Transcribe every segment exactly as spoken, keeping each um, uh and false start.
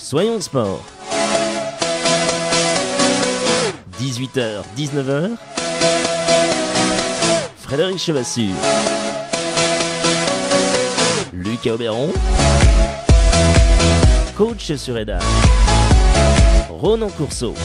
Soyons Sport. dix-huit heures, dix-neuf heures. Frédéric Chevassu. Lucas Oberon. Coach sur Eda. Ronan Courceau.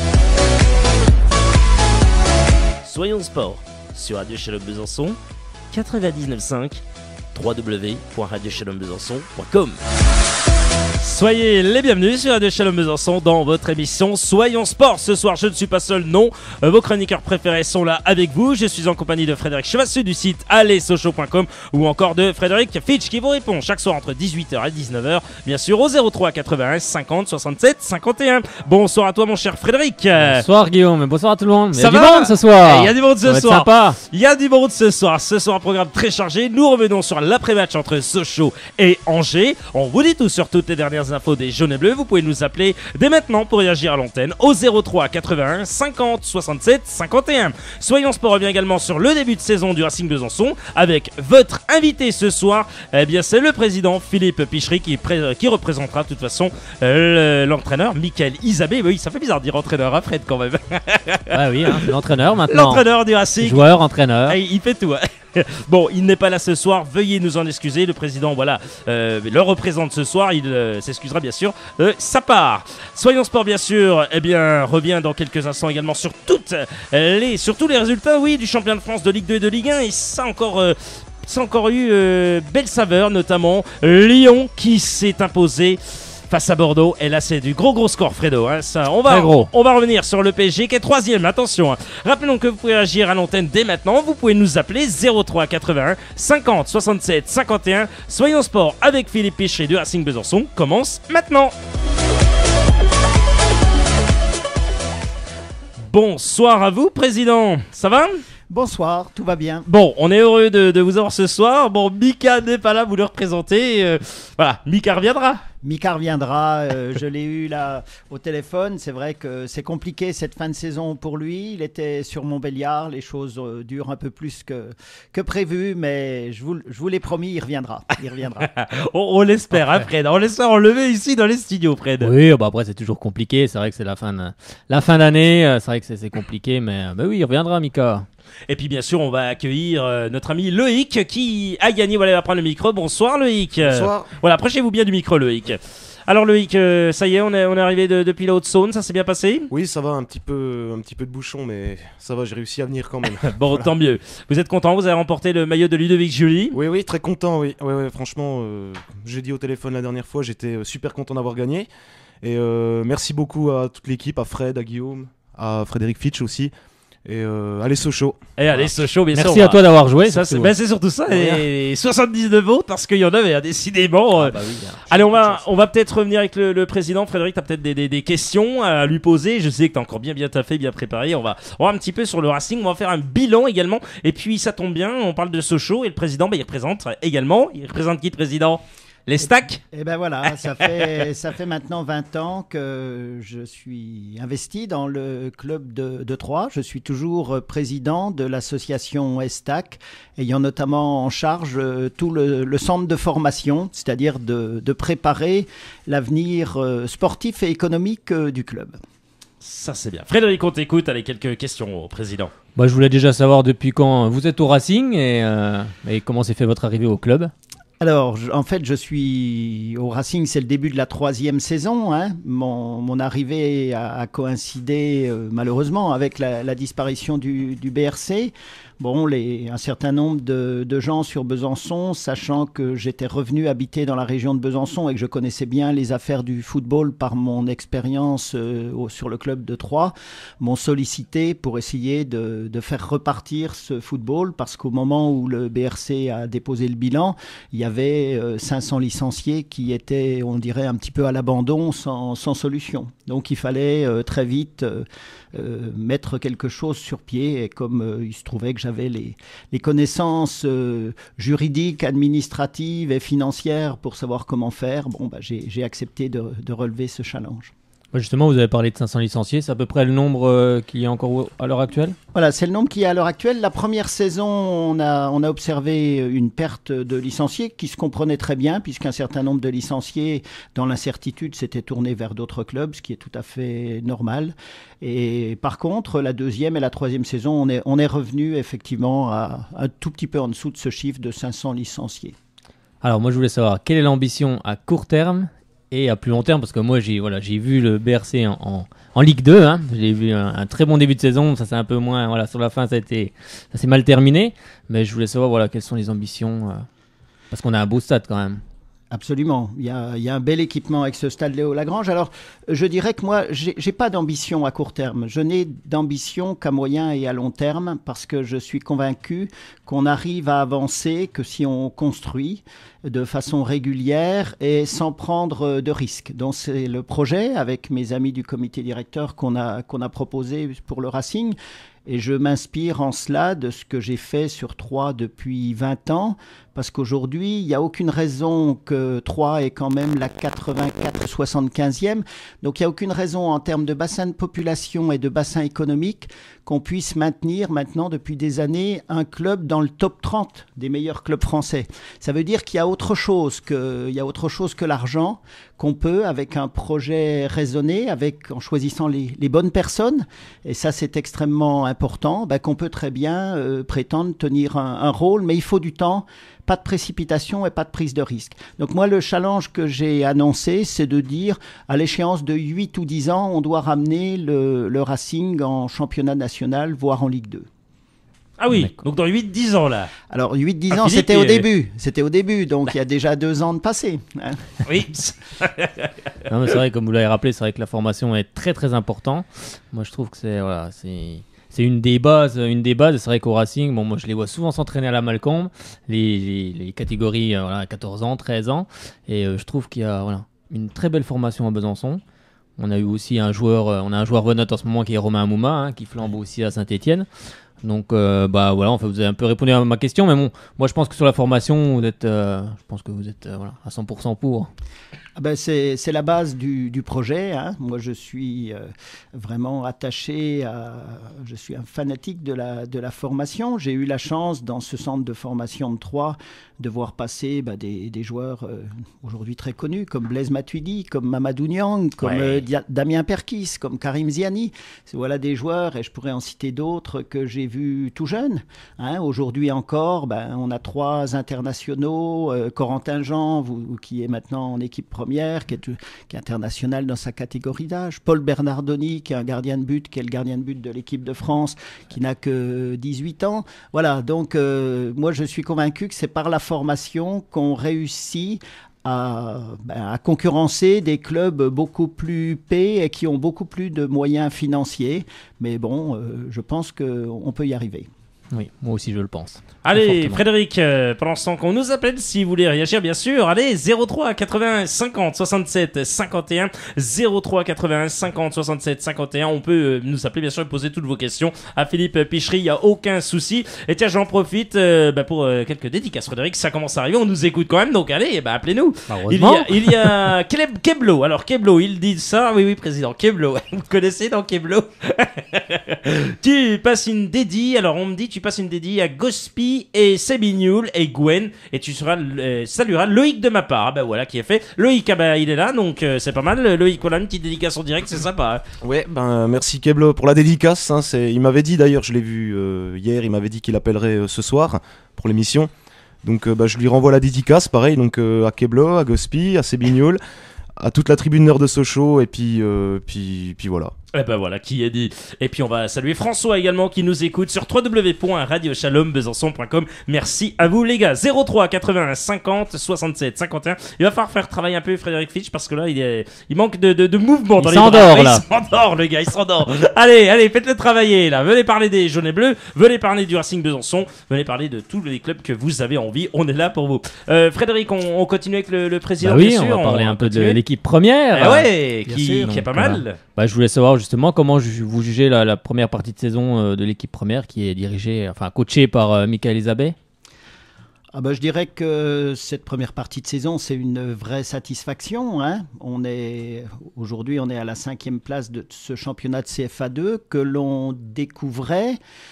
Soyons Sport sur Radio Shalom Besançon quatre-vingt-dix-neuf virgule cinq w w w point radio shalom besançon point com. Soyez les bienvenus sur Radio Shalom Besançon dans votre émission Soyons Sport. Ce soir, je ne suis pas seul, non. Euh, vos chroniqueurs préférés sont là avec vous. Je suis en compagnie de Frédéric Chevassu du site allez sochaux point com ou encore de Frédéric Fitch qui vous répond chaque soir entre dix-huit heures et dix-neuf heures, bien sûr au zéro trois quatre-vingt-un cinquante soixante-sept cinquante et un. Bonsoir à toi mon cher Frédéric. Bonsoir Guillaume, bonsoir à tout le monde. Il y Ça a va du monde ce soir. Il y a du monde ce Ça soir. sympa. Il y a du monde ce soir. Ce soir, un programme très chargé. Nous revenons sur l'après-match entre Sochaux et Angers. On vous dit tout sur toutes les dernières infos des jaunes et bleus. Vous pouvez nous appeler dès maintenant pour réagir à l'antenne au zéro trois quatre-vingt-un cinquante soixante-sept cinquante et un. Soyons Sport revient également sur le début de saison du Racing Besançon avec votre invité ce soir. Eh bien, c'est le président Philippe Pichery qui, pré- qui représentera de toute façon euh, le- l'entraîneur Michael Isabé. Oui, ça fait bizarre de dire entraîneur à Fred quand même. Ouais, oui, hein, c'est l'entraîneur maintenant. L'entraîneur du Racing. Joueur, entraîneur. Ah, il fait tout. Hein. Bon, il n'est pas là ce soir. Veuillez nous en excuser. Le président, voilà, euh, le représente ce soir. Il euh, s'excusera bien sûr de sa part. Soyons Sport, bien sûr. Eh bien, revient dans quelques instants également sur toutes les, sur tous les résultats, oui, du championnat de France de Ligue deux et de Ligue un. Et ça encore. Euh, ça a encore eu euh, belle saveur, notamment Lyon qui s'est imposé face à Bordeaux. Et là, c'est du gros gros score, Fredo. Hein, ça, on va, Très gros. on va revenir sur le P S G qui est troisième. Attention. Hein. Rappelons que vous pouvez agir à l'antenne dès maintenant. Vous pouvez nous appeler zéro trois quatre-vingt-un cinquante soixante-sept cinquante et un. Soyons Sport avec Philippe Pichery de Racing Besançon commence maintenant. Bonsoir à vous, président. Ça va ? Bonsoir, tout va bien. Bon, on est heureux de, de vous avoir ce soir. Bon, Mika n'est pas là, vous le représentez. Euh, voilà, Mika reviendra. Mika reviendra, euh, je l'ai eu là au téléphone. C'est vrai que c'est compliqué cette fin de saison pour lui. Il était sur Montbéliard, les choses euh, durent un peu plus que, que prévu, mais je vous, je vous l'ai promis, il reviendra. Il reviendra. on on l'espère, hein, Fred. On l'espère enlever ici dans les studios, Fred. Oui, bah après c'est toujours compliqué. C'est vrai que c'est la fin de, la fin d'année. euh, C'est vrai que c'est, c'est compliqué, mais bah oui, il reviendra, Mika. Et puis bien sûr, on va accueillir euh, notre ami Loïc qui a gagné. Voilà, il va prendre le micro. Bonsoir Loïc. Bonsoir. Euh, voilà, approchez-vous bien du micro, Loïc. Alors Loïc, euh, ça y est, on est, on est arrivé de- depuis la Haute-Saône. Ça s'est bien passé ? Oui, ça va, un petit peu, un petit peu de bouchon, mais ça va, j'ai réussi à venir quand même. Bon, tant mieux. Vous êtes content ? Vous avez remporté le maillot de Ludovic Julie. Oui, oui, très content, oui. Ouais, ouais, franchement, euh, j'ai dit au téléphone la dernière fois, j'étais euh, super content d'avoir gagné. Et euh, merci beaucoup à toute l'équipe, à Fred, à Guillaume, à Frédéric Fitch aussi. Et euh, allez Sochaux. Et allez, Sochaux, bien sûr. Merci on à va- toi d'avoir joué. Ça, c'est, surtout. ben, c'est surtout ça. Et soixante-dix-neuf votes parce qu'il y en avait, hein, décidément. euh, Ah bah oui, hein. Allez, on va, on va peut-être revenir avec le, le président. Frédéric, tu as peut-être des, des, des questions à lui poser. Je sais que tu as encore bien, bien taffé, bien préparé. On va, on va un petit peu sur le Racing. On va faire un bilan également. Et puis, ça tombe bien, on parle de Sochaux. Et le président, ben, il représente également. Il représente qui, le président ? Les stacks ? Et ben voilà, ça fait, ça fait maintenant vingt ans que je suis investi dans le club de, de Troyes. Je suis toujours président de l'association Estac, ayant notamment en charge euh, tout le, le centre de formation, c'est-à-dire de, de préparer l'avenir euh, sportif et économique euh, du club. Ça, c'est bien. Frédéric, on t'écoute. Allez, quelques questions au président. Bah, je voulais déjà savoir depuis quand vous êtes au Racing et, euh, et comment s'est fait votre arrivée au club. Alors, je- en fait, je suis au Racing, c'est le début de la troisième saison. Hein. Mon, mon arrivée a, a coïncidé euh, malheureusement avec la, la disparition du, du B R C. Bon, les, un certain nombre de, de gens sur Besançon, sachant que j'étais revenu habiter dans la région de Besançon et que je connaissais bien les affaires du football par mon expérience euh, au- sur le club de Troyes, m'ont sollicité pour essayer de, de faire repartir ce football parce qu'au moment où le B R C a déposé le bilan, il y avait euh, cinq cents licenciés qui étaient, on dirait, un petit peu à l'abandon, sans, sans solution. Donc il fallait euh, très vite euh, euh, mettre quelque chose sur pied. Et comme euh, il se trouvait que j'avais les, les connaissances euh, juridiques, administratives et financières pour savoir comment faire, bon, bah, j'ai, j'ai accepté de, de relever ce challenge. Justement, vous avez parlé de cinq cents licenciés. C'est à peu près le nombre euh, qu'il y a encore à l'heure actuelle ? Voilà, c'est le nombre qu'il y a à l'heure actuelle. La première saison, on a, on a observé une perte de licenciés qui se comprenait très bien, puisqu'un certain nombre de licenciés, dans l'incertitude, s'étaient tournés vers d'autres clubs, ce qui est tout à fait normal. Et par contre, la deuxième et la troisième saison, on est, on est revenu effectivement à un tout petit peu en dessous de ce chiffre de cinq cents licenciés. Alors moi, je voulais savoir, quelle est l'ambition à court terme et à plus long terme, parce que moi j'ai voilà, j'ai vu le B R C en, en, en Ligue deux, hein. J'ai vu un, un très bon début de saison, ça c'est un peu moins, voilà, sur la fin ça a été, ça s'est mal terminé, mais je voulais savoir voilà, quelles sont les ambitions, euh, parce qu'on a un beau stade quand même. Absolument, il y a, il y a un bel équipement avec ce stade Léo Lagrange. Alors je dirais que moi j'ai, j'ai pas d'ambition à court terme, je n'ai d'ambition qu'à moyen et à long terme, parce que je suis convaincu qu'on arrive à avancer que si on construit de façon régulière et sans prendre de risques. Donc c'est le projet avec mes amis du comité directeur qu'on a, qu'on a proposé pour le Racing. Et je m'inspire en cela de ce que j'ai fait sur Troyes depuis vingt ans, parce qu'aujourd'hui, il n'y a aucune raison que Troyes est quand même la quatre-vingt-quatre soixante-quinzième. Donc il n'y a aucune raison en termes de bassin de population et de bassin économique qu'on puisse maintenir maintenant depuis des années un club dans le top trente des meilleurs clubs français. Ça veut dire qu'il y a autre chose que, il y a autre chose que l'argent, qu'on peut, avec un projet raisonné, avec, en choisissant les, les bonnes personnes, et ça c'est extrêmement important, ben, qu'on peut très bien euh, prétendre tenir un, un rôle, mais il faut du temps, pas de précipitation et pas de prise de risque. Donc moi, le challenge que j'ai annoncé, c'est de dire, à l'échéance de huit ou dix ans, on doit ramener le, le Racing en championnat national, voire en Ligue deux. Ah oui, donc dans huit dix ans là. Alors huit dix ah, ans, Philippe, c'était au et... début, c'était au début, donc il y a déjà deux ans de passé. Hein. Oui. Non, mais c'est vrai, comme vous l'avez rappelé, c'est vrai que la formation est très très importante. Moi je trouve que c'est, voilà, c'est, c'est une des bases, une des bases. C'est vrai qu'au Racing, bon, moi je les vois souvent s'entraîner à la Malcombe, les, les, les catégories euh, voilà, quatorze ans, treize ans, et euh, je trouve qu'il y a voilà, une très belle formation à Besançon. On a eu aussi un joueur, euh, on a un joueur vedette en ce moment qui est Romain Amouma, hein, qui flambe aussi à Saint-Étienne. Donc euh, bah voilà, enfin, vous avez un peu répondu à ma question, mais bon, moi je pense que sur la formation, vous êtes, euh, je pense que vous êtes euh, voilà, à cent pour cent pour. Ah ben c'est, c'est la base du, du projet. Hein. Moi, je suis euh, vraiment attaché à... Je suis un fanatique de la, de la formation. J'ai eu la chance, dans ce centre de formation de Troyes, de voir passer bah, des, des joueurs euh, aujourd'hui très connus, comme Blaise Matuidi, comme Mamadou Niang, comme ouais. euh, Dia- Damien Perkis, comme Karim Ziani. C'est, voilà des joueurs, et je pourrais en citer d'autres, que j'ai vus tout jeunes. Hein. Aujourd'hui encore, ben, on a trois internationaux. Euh, Corentin Jean, vous, qui est maintenant en équipe première, Qui est, qui est international dans sa catégorie d'âge. Paul Bernardoni, qui est un gardien de but, qui est le gardien de but de l'équipe de France, qui n'a que dix-huit ans. Voilà, donc euh, moi je suis convaincu que c'est par la formation qu'on réussit à, ben, à concurrencer des clubs beaucoup plus payés et qui ont beaucoup plus de moyens financiers. Mais bon, euh, je pense qu'on peut y arriver. Oui, moi aussi je le pense. Allez, Frédéric, euh, pendant ce temps qu'on nous appelle, si vous voulez réagir, bien sûr, allez, zéro trois quatre-vingts cinquante soixante-sept cinquante et un, zéro trois quatre-vingts cinquante soixante-sept cinquante et un, on peut euh, nous appeler, bien sûr, et poser toutes vos questions à Philippe Pichery, il n'y a aucun souci. Et tiens, j'en profite euh, bah, pour euh, quelques dédicaces, Frédéric, ça commence à arriver, on nous écoute quand même, donc allez, bah, appelez-nous. Il y a, il y a Caleb Keblo, alors Keblo, il dit ça, oui, oui, président, Keblo, vous connaissez dans Keblo. Tu passes une dédie, alors on me dit, tu passes une dédie à Gospi et Sébignoul et Gwen, et tu seras, euh, salueras Loïc de ma part. Ah bah voilà, qui est fait. Loïc, ah bah il est là, donc euh, c'est pas mal. Loïc, voilà, une petite dédicace en direct, c'est sympa. Hein. Ouais, ben merci Keblo pour la dédicace. Hein, c'est... Il m'avait dit d'ailleurs, je l'ai vu euh, hier, il m'avait dit qu'il appellerait euh, ce soir pour l'émission. Donc euh, bah, je lui renvoie la dédicace, pareil, donc euh, à Keblo, à Gospi, à Sébignoul, à toute la tribune nord de Sochaux, et puis, euh, puis, puis voilà. Et ben voilà, qui est dit. Et puis on va saluer François également qui nous écoute sur w w w point radio shalom besançon point com. Merci à vous les gars. zéro trois quatre-vingts cinquante soixante-sept cinquante et un. Il va falloir faire travailler un peu Frédéric Fitch parce que là il, est... il manque de, de, de mouvement dans il les bras. S'endort, là. Il s'endort le gars, il s'endort. Allez, allez, faites-le travailler là. Venez parler des jaunes et bleus, venez parler du Racing Besançon, venez parler de tous les clubs que vous avez envie. On est là pour vous. Euh, Frédéric, on, on continue avec le, le président. Bah oui, bien on sûr. va parler on un peu continue. de l'équipe première. Eh ouais, qui, sûr, qui est pas donc, mal. Voilà. Bah, je voulais savoir justement comment ju- vous jugez la, la première partie de saison euh, de l'équipe première qui est dirigée, enfin coachée par euh, Michael Isabé. Ah bah, je dirais que cette première partie de saison, c'est une vraie satisfaction, hein. On est, aujourd'hui, on est à la cinquième place de ce championnat de C F A deux que l'on découvrait.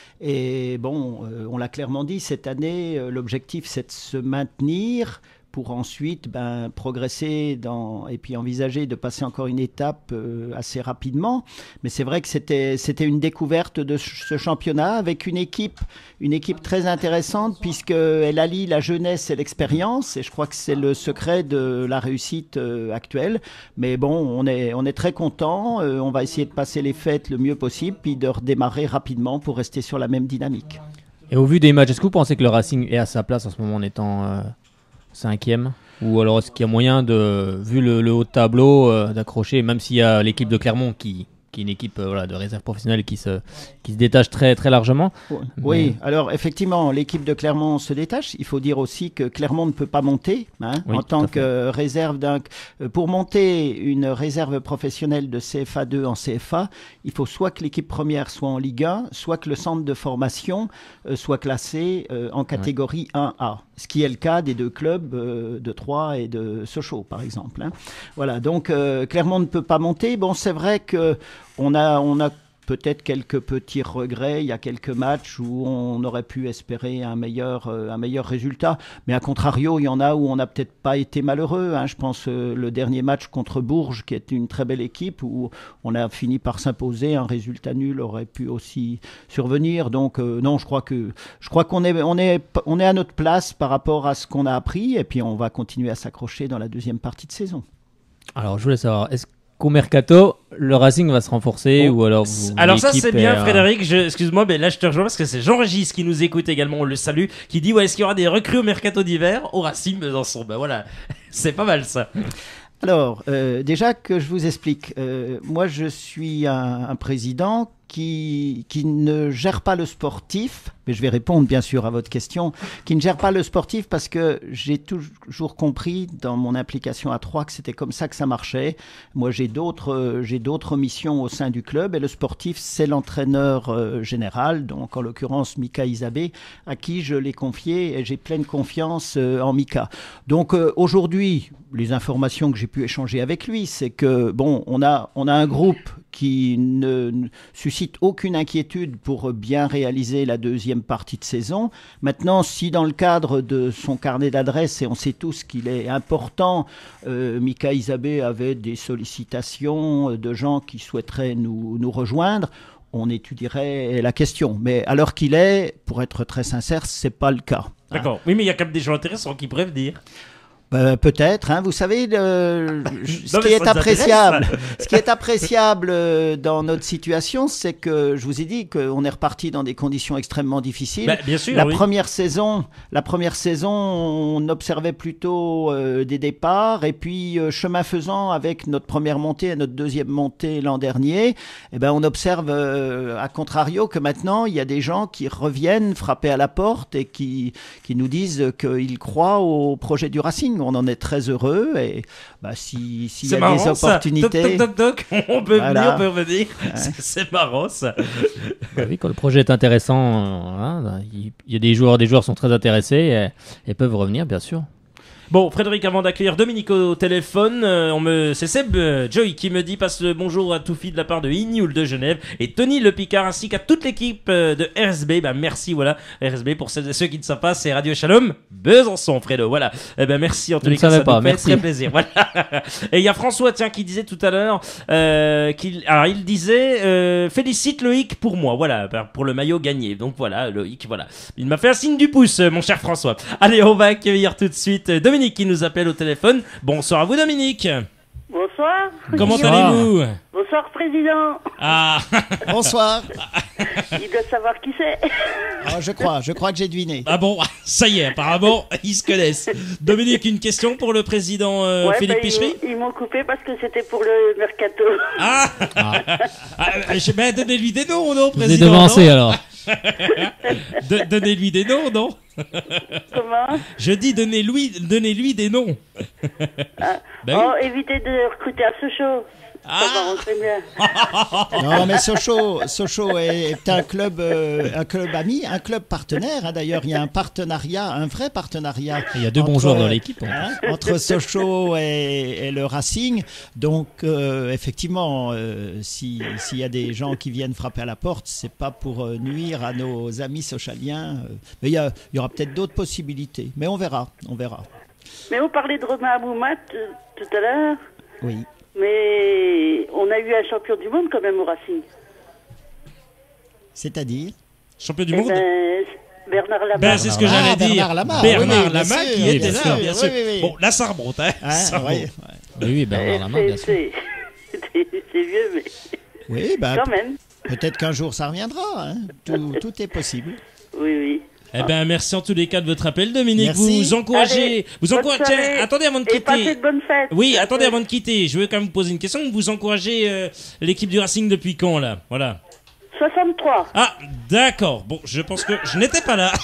Et bon, euh, on l'a clairement dit, cette année, euh, l'objectif, c'est de se maintenir pour ensuite ben, progresser dans, et puis envisager de passer encore une étape euh, assez rapidement. Mais c'est vrai que c'était, c'était une découverte de ce championnat avec une équipe, une équipe très intéressante puisqu'elle allie la jeunesse et l'expérience. Et je crois que c'est le secret de la réussite euh, actuelle. Mais bon, on est, on est très content. Euh, on va essayer de passer les fêtes le mieux possible puis de redémarrer rapidement pour rester sur la même dynamique. Et au vu des matchs, est-ce que vous pensez que le Racing est à sa place en ce moment en étant euh, cinquième ? Ou alors est-ce qu'il y a moyen, de, vu le, le haut de tableau, euh, d'accrocher, même s'il y a l'équipe de Clermont qui, qui est une équipe euh, voilà, de réserve professionnelle qui se, qui se détache très, très largement. Oui, Mais... oui, alors effectivement, l'équipe de Clermont se détache. Il faut dire aussi que Clermont ne peut pas monter hein, Oui, en tant tout à fait. que réserve d'un. Pour monter une réserve professionnelle de C F A deux en C F A, il faut soit que l'équipe première soit en Ligue un, soit que le centre de formation euh, soit classé euh, en catégorie un A. Ce qui est le cas des deux clubs euh, de Troyes et de Sochaux, par exemple. Hein. Voilà, donc euh, Clermont ne peut pas monter. Bon, c'est vrai que on a, on a peut-être quelques petits regrets. Il y a quelques matchs où on aurait pu espérer un meilleur, euh, un meilleur résultat. Mais à contrario, il y en a où on n'a peut-être pas été malheureux. Hein. Je pense euh, le dernier match contre Bourges, qui est une très belle équipe, où on a fini par s'imposer. Un résultat nul aurait pu aussi survenir. Donc euh, non, je crois que je crois qu'on est, on est, on est à notre place par rapport à ce qu'on a appris. Et puis on va continuer à s'accrocher dans la deuxième partie de saison. Alors je voulais savoir, est-ce qu'au mercato, le Racing va se renforcer Oh. ou alors vous, Alors ça l'équipe c'est bien est, euh, Frédéric, je, excuse-moi mais là je te rejoins parce que c'est Jean-Régis qui nous écoute également, on le salue, qui dit ouais, est-ce qu'il y aura des recrues au mercato d'hiver au Racing Besançon. Ben voilà, c'est pas mal ça. Alors, euh, déjà que je vous explique, euh, moi je suis un, un président qui, qui ne gère pas le sportif, mais je vais répondre bien sûr à votre question, qui ne gère pas le sportif parce que j'ai toujours compris dans mon implication à Troyes que c'était comme ça que ça marchait. Moi j'ai d'autres, euh, j'ai d'autres missions au sein du club et le sportif c'est l'entraîneur euh, général, donc en l'occurrence Mika Isabé, à qui je l'ai confié et j'ai pleine confiance euh, en Mika. Donc euh, aujourd'hui, les informations que j'ai pu échanger avec lui, c'est que bon, on a, on a un groupe qui ne, ne suscite aucune inquiétude pour bien réaliser la deuxième partie de saison. Maintenant, si dans le cadre de son carnet d'adresses, et on sait tous qu'il est important, euh, Mika Isabé avait des sollicitations de gens qui souhaiteraient nous, nous rejoindre, on étudierait la question. Mais à l'heure qu'il est, pour être très sincère, c'est pas le cas. D'accord, oui mais il y a quand même des gens intéressants qui pourraient venir. Euh, peut-être, hein. Vous savez, le, ce, Non, qui mais est ça nous appréciable, intéresse. ce qui est appréciable euh, dans notre situation, c'est que je vous ai dit qu'on est reparti dans des conditions extrêmement difficiles. Bah, bien sûr, la oui. première saison, la première saison, on observait plutôt euh, des départs et puis euh, chemin faisant avec notre première montée et notre deuxième montée l'an dernier, eh ben on observe euh, à contrario que maintenant il y a des gens qui reviennent frapper à la porte et qui qui nous disent qu'ils croient au projet du Racing. On en est très heureux et bah, si s'il y C'est a marrant, des opportunités, ça. Toc, toc, toc, toc. On peut Voilà. venir, on peut revenir. C'est, c'est marrant ça. bah oui, quand le projet est intéressant, euh, voilà, il il y a des joueurs, des joueurs sont très intéressés et, et peuvent revenir, bien sûr. Bon, Frédéric, avant d'accueillir Dominique au téléphone, euh, on me, c'est Seb euh, Joy qui me dit passe le bonjour à Toufi de la part de Ignoul de Genève et Tony Le Picard ainsi qu'à toute l'équipe euh, de R S B. Ben merci, voilà, R S B pour celles et ceux qui ne savent pas, c'est Radio Shalom Besançon, Fredo. Voilà. Eh ben merci en tous Je les ne cas, savais ça pas, nous fait merci. très plaisir. Voilà. Et il y a François, tiens, qui disait tout à l'heure, euh, qu'il, alors il disait, euh, félicite Loïc pour moi, voilà, pour le maillot gagné. Donc voilà, Loïc, voilà. Il m'a fait un signe du pouce, mon cher François. Allez, on va accueillir tout de suite Dominique qui nous appelle au téléphone. Bonsoir à vous Dominique. Bonsoir. Comment Bonsoir. allez-vous? Bonsoir, président. Ah, bonsoir. Il doit savoir qui c'est. Ah, je crois, je crois que j'ai deviné. ah bon, ça y est, apparemment, ils se connaissent. Dominique, une question pour le président euh, Ouais, Philippe bah, ils Pichery? m'ont- Ils m'ont coupé parce que c'était pour le mercato. Ah, ah je- ben, donnez-lui des noms, non, Vous êtes président? devancé non alors. De- Donnez-lui des noms, non? Comment Je dis donnez-lui donnez-lui des noms. Ah. Bah Oh, oui. évitez de recruter à Sochaux. Ça m'arrangerait bien. Non, mais Sochaux, Sochaux est, est un club, euh, un club ami, un club partenaire. Hein. D'ailleurs, il y a un partenariat, un vrai partenariat. Il y a deux bons entre, joueurs dans l'équipe. hein. hein, entre Sochaux et, et le Racing. Donc, euh, effectivement, euh, si- s'il y a des gens qui viennent frapper à la porte, c'est pas pour euh, nuire à nos amis sochaliens. euh, mais il y, a- il y aura peut-être d'autres possibilités. Mais on verra, on verra. Mais vous parlez de Romain Aboumat euh, tout à l'heure. Oui. Mais on a eu un champion du monde quand même au Racing. C'est-à-dire Champion du Eh monde. ben, Bernard Lamarre. Ben, c'est ce que Ah, j'allais dire. Bernard Lamarre, Bernard oui, oui, bien Lamarre sûr, qui oui, était bien là, sûr, bien oui, sûr. oui, oui. Bon, là, ça remonte. Hein. Hein, Ça ouais, remonte. Oui, oui, Eh, Bernard Lamarre, bien c'est, sûr. c'est, c'est- c'est vieux, mais Oui, bah, quand même. peut-être qu'un jour ça reviendra. Hein. Tout, tout est possible. Oui, oui. Eh ben, merci en tous les cas de votre appel, Dominique. Merci. Vous encouragez. Allez, vous bonne encouragez. soirée. Tiens, attendez avant de Et passez quitter. de bonnes fêtes. Oui, attendez avant de quitter. Je veux quand même vous poser une question. Vous encouragez euh, l'équipe du Racing depuis quand, là? Voilà. soixante-trois. Ah, d'accord. Bon, je pense que je n'étais pas là.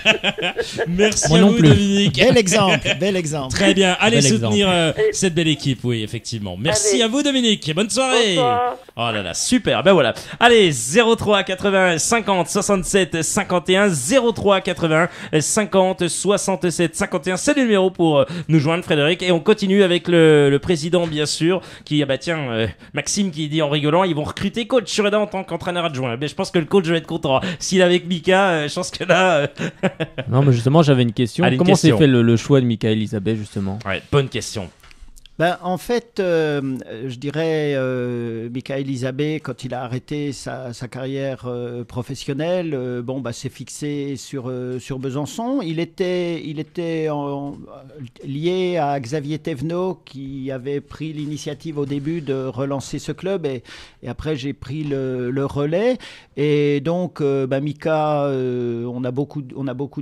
Merci Moi à non vous, plus. Dominique. Bel exemple, bel exemple. Très bien. Allez Bel soutenir euh, Et- cette belle équipe, oui, effectivement. Merci Allez. à vous, Dominique. Bonne soirée. Bonsoir. Oh là là, super. Ben voilà. Allez, zéro trois quatre-vingts cinquante soixante-sept cinquante et un, zéro trois quatre-vingts cinquante soixante-sept cinquante et un. C'est le numéro pour euh, nous joindre, Frédéric. Et on continue avec le, le président, bien sûr, qui, ah bah tiens, euh, Maxime qui dit en rigolant, ils vont recruter coach Sureda en tant qu'entraîneur adjoint. Ben, je pense que le coach va être content. S'il est avec Mika, euh, je pense que là, euh, Non, mais justement, j'avais une question. Allez, une Comment s'est question. fait le, le choix de Mika Elisabeth, justement? ouais, bonne question. Ben, en fait, euh, je dirais, euh, Michael Isabé, quand il a arrêté sa, sa carrière euh, professionnelle, euh, bon, bah, s'est fixé sur, euh, sur Besançon. Il était, il était en- lié à Xavier Thévenot, qui avait pris l'initiative au début de relancer ce club, et, et après j'ai pris le, le relais. Et donc, euh, bah, Mika, euh, on a beaucoup, on a beaucoup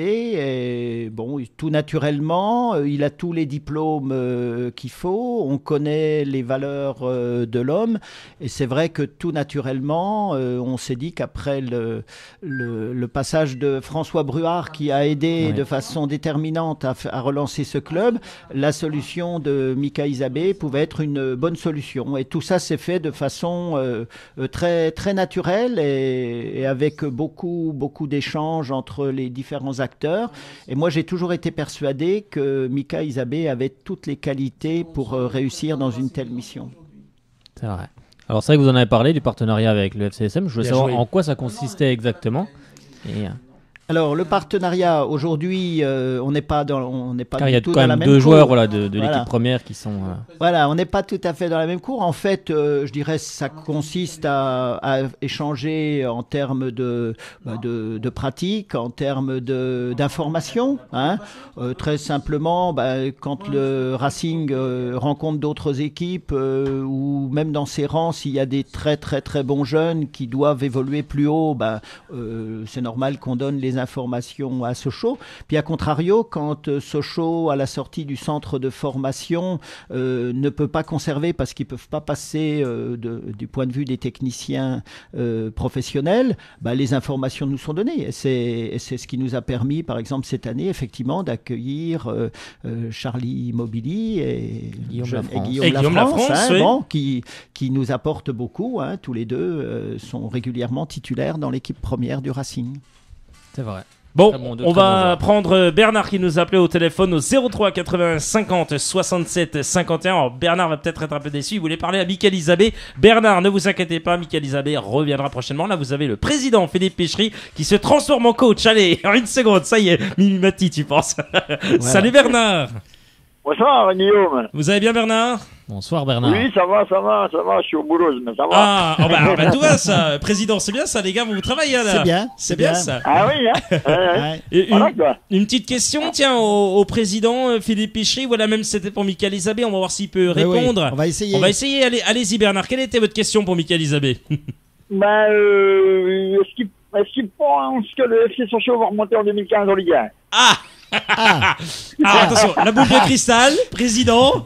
discuté, et bon, tout naturellement, euh, il a tous les diplômes euh, qu'il faut, on connaît les valeurs euh, de l'homme, et c'est vrai que tout naturellement, euh, on s'est dit qu'après le, le, le passage de François Bruard, qui a aidé Ouais. de façon déterminante à, f- à relancer ce club, la solution de Mika Isabé pouvait être une bonne solution. Et tout ça s'est fait de façon euh, euh, très, très naturelle, et, et avec beaucoup, beaucoup d'échanges entre les différents acteurs. Et moi, j'ai toujours été persuadé que Mika Isabé avait toutes les qualités pour euh, réussir dans une telle mission. C'est vrai. Alors, c'est vrai que vous en avez parlé du partenariat avec le F C S M. Je voulais Bien savoir joué. en quoi ça consistait exactement. Et, euh, Alors, le partenariat, aujourd'hui, euh, on n'est pas, dans, on n'est pas car il du y a tout quand dans la même même deux cour. joueurs voilà, de, de Voilà. l'équipe première qui sont. euh, Voilà, on n'est pas tout à fait dans la même cour. En fait, euh, je dirais ça consiste à, à échanger en termes de, bah, de, de pratique, en termes de- d'information. Hein. Euh, très simplement, bah, quand le Racing euh, rencontre d'autres équipes, euh, ou même dans ses rangs, s'il y a des très très très bons jeunes qui doivent évoluer plus haut, bah, euh, c'est normal qu'on donne les informations à Sochaux. Puis à contrario, quand euh, Sochaux, à la sortie du centre de formation, euh, ne peut pas conserver parce qu'ils ne peuvent pas passer euh, de- du point de vue des techniciens euh, professionnels, bah, les informations nous sont données. Et c'est, et c'est ce qui nous a permis, par exemple, cette année, effectivement, d'accueillir euh, euh, Charlie Mobilly et Guillaume je- Lafrance. et Guillaume Et Guillaume Lafrance, Lafrance, hein, oui. bon, qui, qui nous apportent beaucoup. Hein, tous les deux euh, sont régulièrement titulaires dans l'équipe première du Racing. C'est vrai. Bon, Très bon, deux on très bons va joueurs. prendre Bernard qui nous appelait au téléphone au zéro trois quatre-vingts cinquante soixante-sept cinquante et un. Alors Bernard va peut-être être un peu déçu, il voulait parler à Michael Isabé. Bernard, ne vous inquiétez pas, Michael Isabé reviendra prochainement. Là, vous avez le président Philippe Péchery qui se transforme en coach. Allez, en une seconde, ça y est, Mimi Mati, tu penses. Salut Bernard. Bonsoir Guillaume. Vous allez bien Bernard? Bonsoir Bernard. Oui, ça va, ça va, ça va, je suis au boulot, mais ça va. Ah, oh bah, bah, tout va ça. Président, c'est bien ça les gars, vous travaillez là. C'est bien, C'est c'est bien, bien. ça. Ah oui, hein ouais, ouais. Ouais. Et une, Voilà quoi. une petite question, tiens, au, au président euh, Philippe Péchery. Voilà, même c'était pour Michael Isabé. On va voir s'il peut Oui, oui, répondre. on va essayer. On va essayer. Allez, allez-y Bernard. Quelle était votre question pour Michael Isabé? Ben, euh, est-ce qu'il est-ce qu'il pense que le F C Sochaux va remonter en deux mille quinze en Ligue un? Ah, Ah, ah, attention, la boule de cristal, président.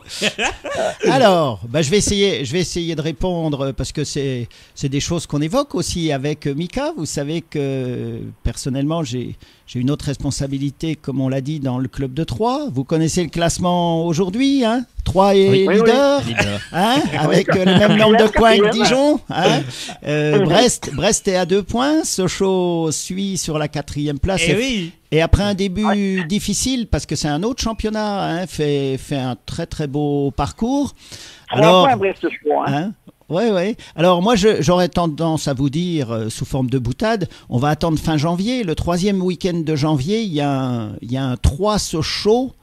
alors, bah, je vais essayer, je vais essayer de répondre euh, parce que c'est c'est des choses qu'on évoque aussi avec euh, Mika. Vous savez que personnellement, j'ai j'ai une autre responsabilité, comme on l'a dit, dans le club de Troyes. Vous connaissez le classement aujourd'hui, hein? Troyes est Oui. Oui, leader, Leader. hein, avec euh, le même nombre de points que Quatrième. Dijon. Hein. Euh, Brest, Brest est à deux points. Sochaux suit sur la quatrième place. Eh Et, oui. et après un début difficile, parce que c'est un autre championnat, hein, fait, fait un très très beau parcours. Trois Alors, points, Brest, je crois. Hein. hein, ouais, ouais. Alors moi, je- j'aurais tendance à vous dire, euh, sous forme de boutade, on va attendre fin janvier. Le troisième week-end de janvier, il y a un, il y a un trois Sochaux.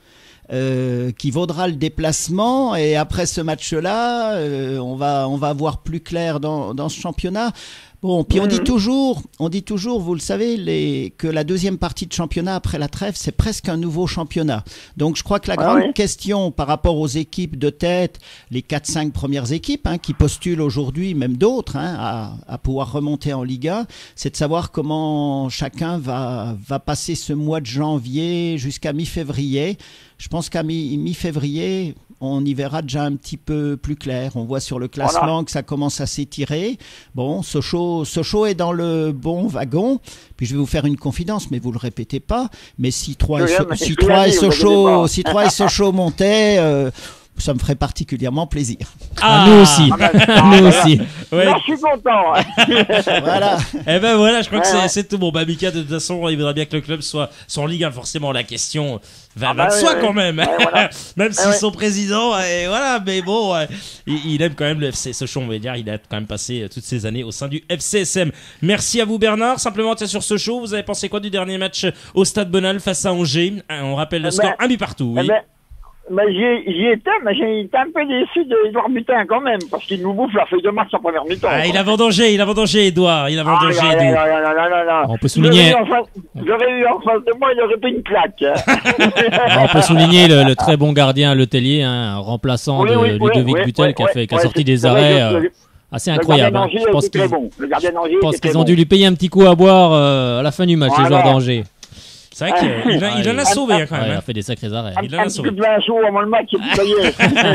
Euh, qui vaudra le déplacement, et après ce match-là, euh, on va on va voir plus clair dans, dans ce championnat. Bon, puis on dit toujours, on dit toujours, vous le savez, les, que la deuxième partie de championnat après la trêve, c'est presque un nouveau championnat. Donc je crois que la Ah grande oui. question par rapport aux équipes de tête, les quatre cinq premières équipes hein, qui postulent aujourd'hui, même d'autres, hein, à, à pouvoir remonter en Ligue un, c'est de savoir comment chacun va, va passer ce mois de janvier jusqu'à mi-février. Je pense qu'à mi- mi-février, on y verra déjà un petit peu plus clair. On voit sur le classement Voilà. que ça commence à s'étirer. Bon, Sochaux, Sochaux est dans le bon wagon. Puis je vais vous faire une confidence, mais vous le répétez pas. Mais si Troyes et, Je So- viens, mais si je Troyes et l'ai dit, vous inquiétez Sochaux, pas. si Troyes et Sochaux montaient, euh, ça me ferait particulièrement plaisir. Ah, nous aussi. Ah ben, ah, nous voilà. aussi. Ouais. Non, je suis content. hein. Voilà. Eh ben voilà, je crois que Ouais, c'est- ouais. c'est tout. Bon, bah Mika, de toute façon, il voudrait bien que le club soit, soit en Ligue un. Forcément, la question va, Ah va bah de ouais, soi ouais. quand même. Ouais, voilà. Même si Ouais, ouais. son président, et voilà, mais bon, ouais, il, il aime quand même le F C Sochaux, on va dire. Il a quand même passé euh, toutes ces années au sein du F C S M. Merci à vous, Bernard. Simplement, tiens, sur Sochaux, vous avez pensé quoi du dernier match au Stade Bonal face à Angers? Hein, On rappelle le Eh score, ben, un but partout. Eh Oui. ben, ben, j'y j'y étais, mais j'ai été un peu déçu d'Edouard Butin quand même, parce qu'il nous bouffe la feuille de match en première mi-temps. Ah, il quoi. a vendangé, il a vendangé, Edouard. Il a Ah, vendangé, là, là, Edou. là, là, là, là, là. On peut J'aurais souligner- eu en face- J'aurais eu en face de moi, il aurait pris une claque. Alors, on peut souligner le, le très bon gardien Letellier, hein, un remplaçant Oui, de oui, oui, Ludovic oui, Butel oui, qui a, fait, qui a oui, sorti c'est- des c'est vrai arrêts que euh, le- assez Le incroyables. gardien hein. d'Angers Je pense était qu'ils très bon. Le gardien d'Angers je pense était qu'ils très ont bon. dû lui payer un petit coup à boire euh, à la fin du match, les Voilà. joueurs d'Angers. C'est vrai qu'il il, Ah, il en a il- sauvé hein, quand Ouais, même. il hein. a fait des sacrés arrêts. Un, Il en a un sauvé. petit peu de vin chaud avant le match, et puis ça y est.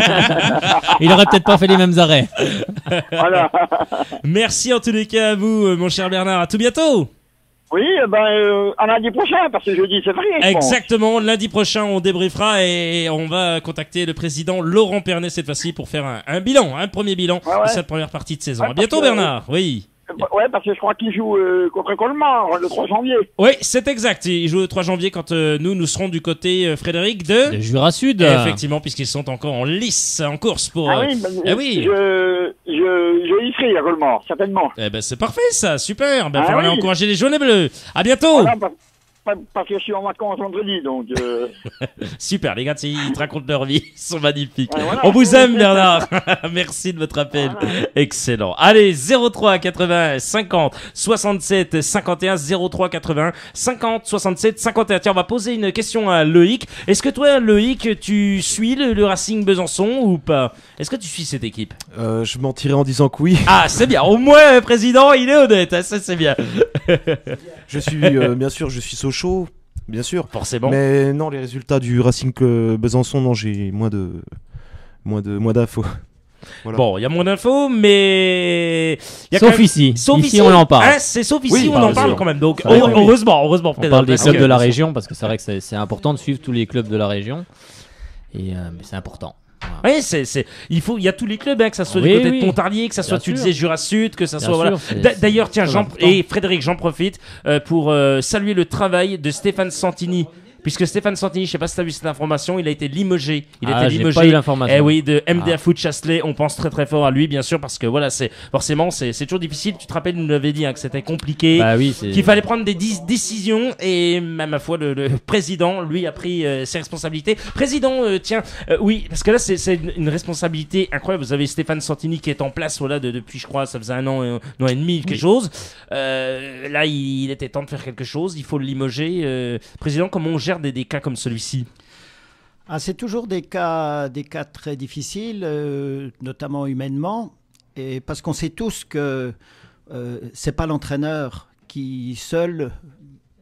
Il aurait peut-être pas fait les mêmes arrêts. Voilà. Merci en tous les cas à vous, euh, mon cher Bernard. À tout bientôt. Oui, eh ben, euh, à lundi prochain, parce que jeudi, c'est vrai. je pense. Exactement, lundi prochain on débriefera et on va contacter le président Laurent Pernet cette fois-ci pour faire un, un bilan, un premier bilan Ouais, ouais. de cette première partie de saison. Ouais, À bientôt parce que- Bernard, oui. Ouais, parce que je crois qu'il joue euh, contre Colmar le trois janvier. Oui, c'est exact, il joue le trois janvier quand euh, nous, nous serons du côté euh, Frédéric de... Le Jura Sud. Effectivement, puisqu'ils sont encore en lice, en course pour... Ah euh, oui, ben, eh oui. je, je, je y serai à Colmar, certainement. Eh ben c'est parfait ça, super, ben Ah faut aller oui. encourager les jaunes et bleus. À bientôt. Voilà, parce, parce- parce que je suis en vacances vendredi, donc... Euh, Super, les gars, ils te racontent leur vie, ils sont magnifiques. Ouais, voilà. On vous aime, Bernard. Merci de votre appel. Voilà. Excellent. Allez, zéro trois quatre-vingts cinquante soixante-sept cinquante et un, zéro trois quatre-vingts cinquante soixante-sept cinquante et un. Tiens, on va poser une question à Loïc. Est-ce que toi, Loïc, tu suis le, le Racing Besançon ou pas? Est-ce que tu suis cette équipe? Euh, je mentirais en disant que oui. Ah, c'est bien. Au moins, le président, il est honnête. hein, Ça, c'est bien. Je suis, euh, bien sûr, je suis Sochaux, bien sûr. Forcément. Mais non, les résultats du Racing euh, Besançon, non, j'ai moins de, moins de, moins d'infos. Voilà. Bon, il y a moins d'infos, mais... il y a quand Sauf même- ici. Sauf ici, on en parle. Hein, c'est sauf ici, Oui, on par en sûr. parle quand même. Donc, Ouais, heure- oui. heureusement, heureusement. On peut-être, parle des parce clubs que- de la région parce que c'est vrai que c'est c'est important de suivre tous les clubs de la région. Et euh, mais c'est important. Voilà. Oui, c'est, c'est, il faut, il y a tous les clubs, hein, que ça soit Oui, du côté oui. de Pontarlier, que ça soit, Bien tu sûr. disais Jura Sud, que ça Bien soit, voilà. sûr, c'est- D'a- D'ailleurs, tiens, c'est Jean, important. et Frédéric, j'en profite, euh, pour, euh, saluer le travail de Stéphane Santini. Puisque Stéphane Santini, je sais pas si tu as vu cette information, il a été limogé. Il Ah, était j'ai limogé. pas eu l'information. Eh oui, de M D A Ah. Foot Chasselet. On pense très très fort à lui, bien sûr, parce que voilà, c'est forcément, c'est, c'est toujours difficile. Tu te rappelles, nous l'avait dit, hein, que c'était compliqué. Bah oui, c'est. Qu'il fallait prendre des dis- décisions et même ma foi le, le président lui a pris euh, ses responsabilités. Président, euh, tiens, euh, oui, parce que là c'est, c'est une, une responsabilité incroyable. Vous avez Stéphane Santini qui est en place voilà de, depuis je crois ça faisait un an, et- un an et demi quelque chose. Euh, là il, il était temps de faire quelque chose. Il faut le limoger. Euh, président, comment on gère des, des cas comme celui-ci? Ah, c'est toujours des cas, des cas très difficiles, euh, notamment humainement, et parce qu'on sait tous que euh, c'est pas l'entraîneur qui seul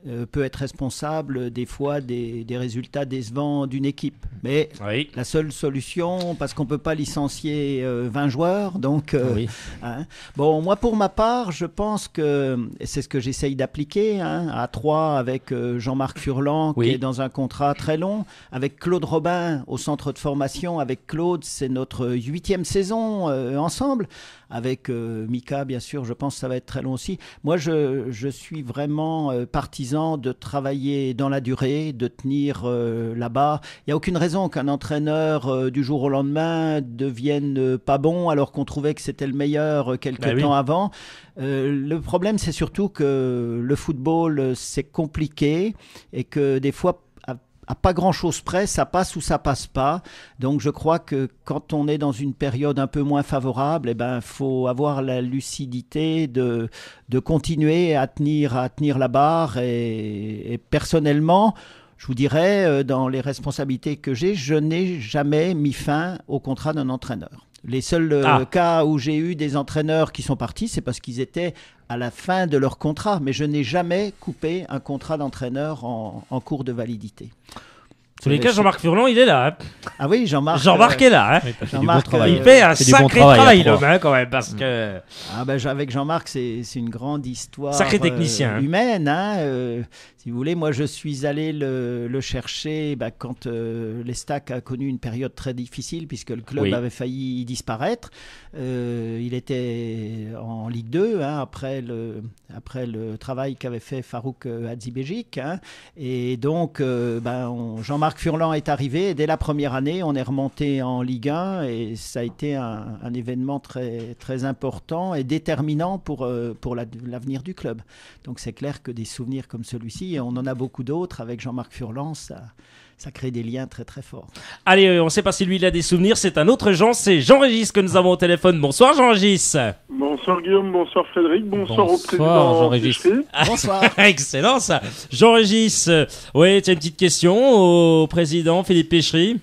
euh, peut être responsable des fois des, des résultats décevants d'une équipe. Mais Oui. la seule solution, parce qu'on ne peut pas licencier euh, vingt joueurs, donc... euh, Oui. hein. Bon, moi pour ma part, je pense que, et c'est ce que j'essaye d'appliquer, hein, à Troyes avec euh, Jean-Marc Furlan, Oui. qui est dans un contrat très long, avec Claude Robin au centre de formation, avec Claude, c'est notre huitième saison euh, ensemble, avec euh, Mika, bien sûr, je pense que ça va être très long aussi. Moi, je, je suis vraiment euh, partisan de travailler dans la durée, de tenir euh, là-bas. Il n'y a aucune raison qu'un entraîneur euh, du jour au lendemain devienne euh, pas bon alors qu'on trouvait que c'était le meilleur euh, quelques Bah oui. temps avant. Euh, le problème, c'est surtout que le football, euh, c'est compliqué et que des fois, à, à pas grand-chose près, ça passe ou ça passe pas. Donc, je crois que quand on est dans une période un peu moins favorable, eh ben, faut avoir la lucidité de, de continuer à tenir, à tenir la barre. Et, et personnellement, je vous dirais, euh, dans les responsabilités que j'ai, je n'ai jamais mis fin au contrat d'un entraîneur. Les seuls euh, Ah. cas où j'ai eu des entraîneurs qui sont partis, c'est parce qu'ils étaient à la fin de leur contrat. Mais je n'ai jamais coupé un contrat d'entraîneur en, en cours de validité. En tous les cas, Jean-Marc Furlan, il est là. hein. Ah oui, Jean-Marc. Jean-Marc euh, est là. hein. Oui, t'as fait Jean-Marc, du bon travail. euh, Il fait un C'est du bon sacré travail, travail, à Troyes. l'homme, hein, quand même, parce que... Ah ben, avec Jean-Marc, c'est c'est une grande histoire Sacré technicien, euh, hein. humaine. Hein, euh, si vous voulez, moi, je suis allé le, le chercher bah, quand euh, l'Estac a connu une période très difficile puisque le club Oui. avait failli disparaître. Euh, il était en Ligue deux hein, après, le, après le travail qu'avait fait Farouk euh, Hadzibégic. Hein, et donc, euh, ben, on- Jean-Marc Furlan est arrivé. Et dès la première année, on est remonté en Ligue un et ça a été un, un événement très, très important et déterminant pour, euh, pour la- l'avenir du club. Donc c'est clair que des souvenirs comme celui-ci, et on en a beaucoup d'autres avec Jean-Marc Furlan, ça, ça crée des liens très très forts. Allez, euh, on sait pas si lui il a des souvenirs, c'est un autre Jean, c'est Jean-Régis que nous avons au téléphone. Bonsoir Jean-Régis. Bonsoir Guillaume, bonsoir Frédéric, bonsoir, Bonsoir, au président Jean-Régis. Fichery. Bonsoir. Excellent ça. Jean-Régis, euh, oui, tu as une petite question au président Philippe Péchery.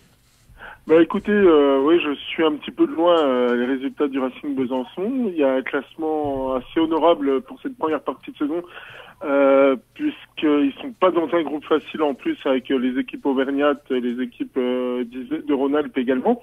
Bah écoutez, euh, oui, je suis un petit peu de loin euh, les résultats du Racing Besançon. Il y a un classement assez honorable pour cette première partie de saison, euh, puisqu'ils sont pas dans un groupe facile en plus avec euh, les équipes auvergnates et les équipes euh, d'Is- de Rhône-Alpes également.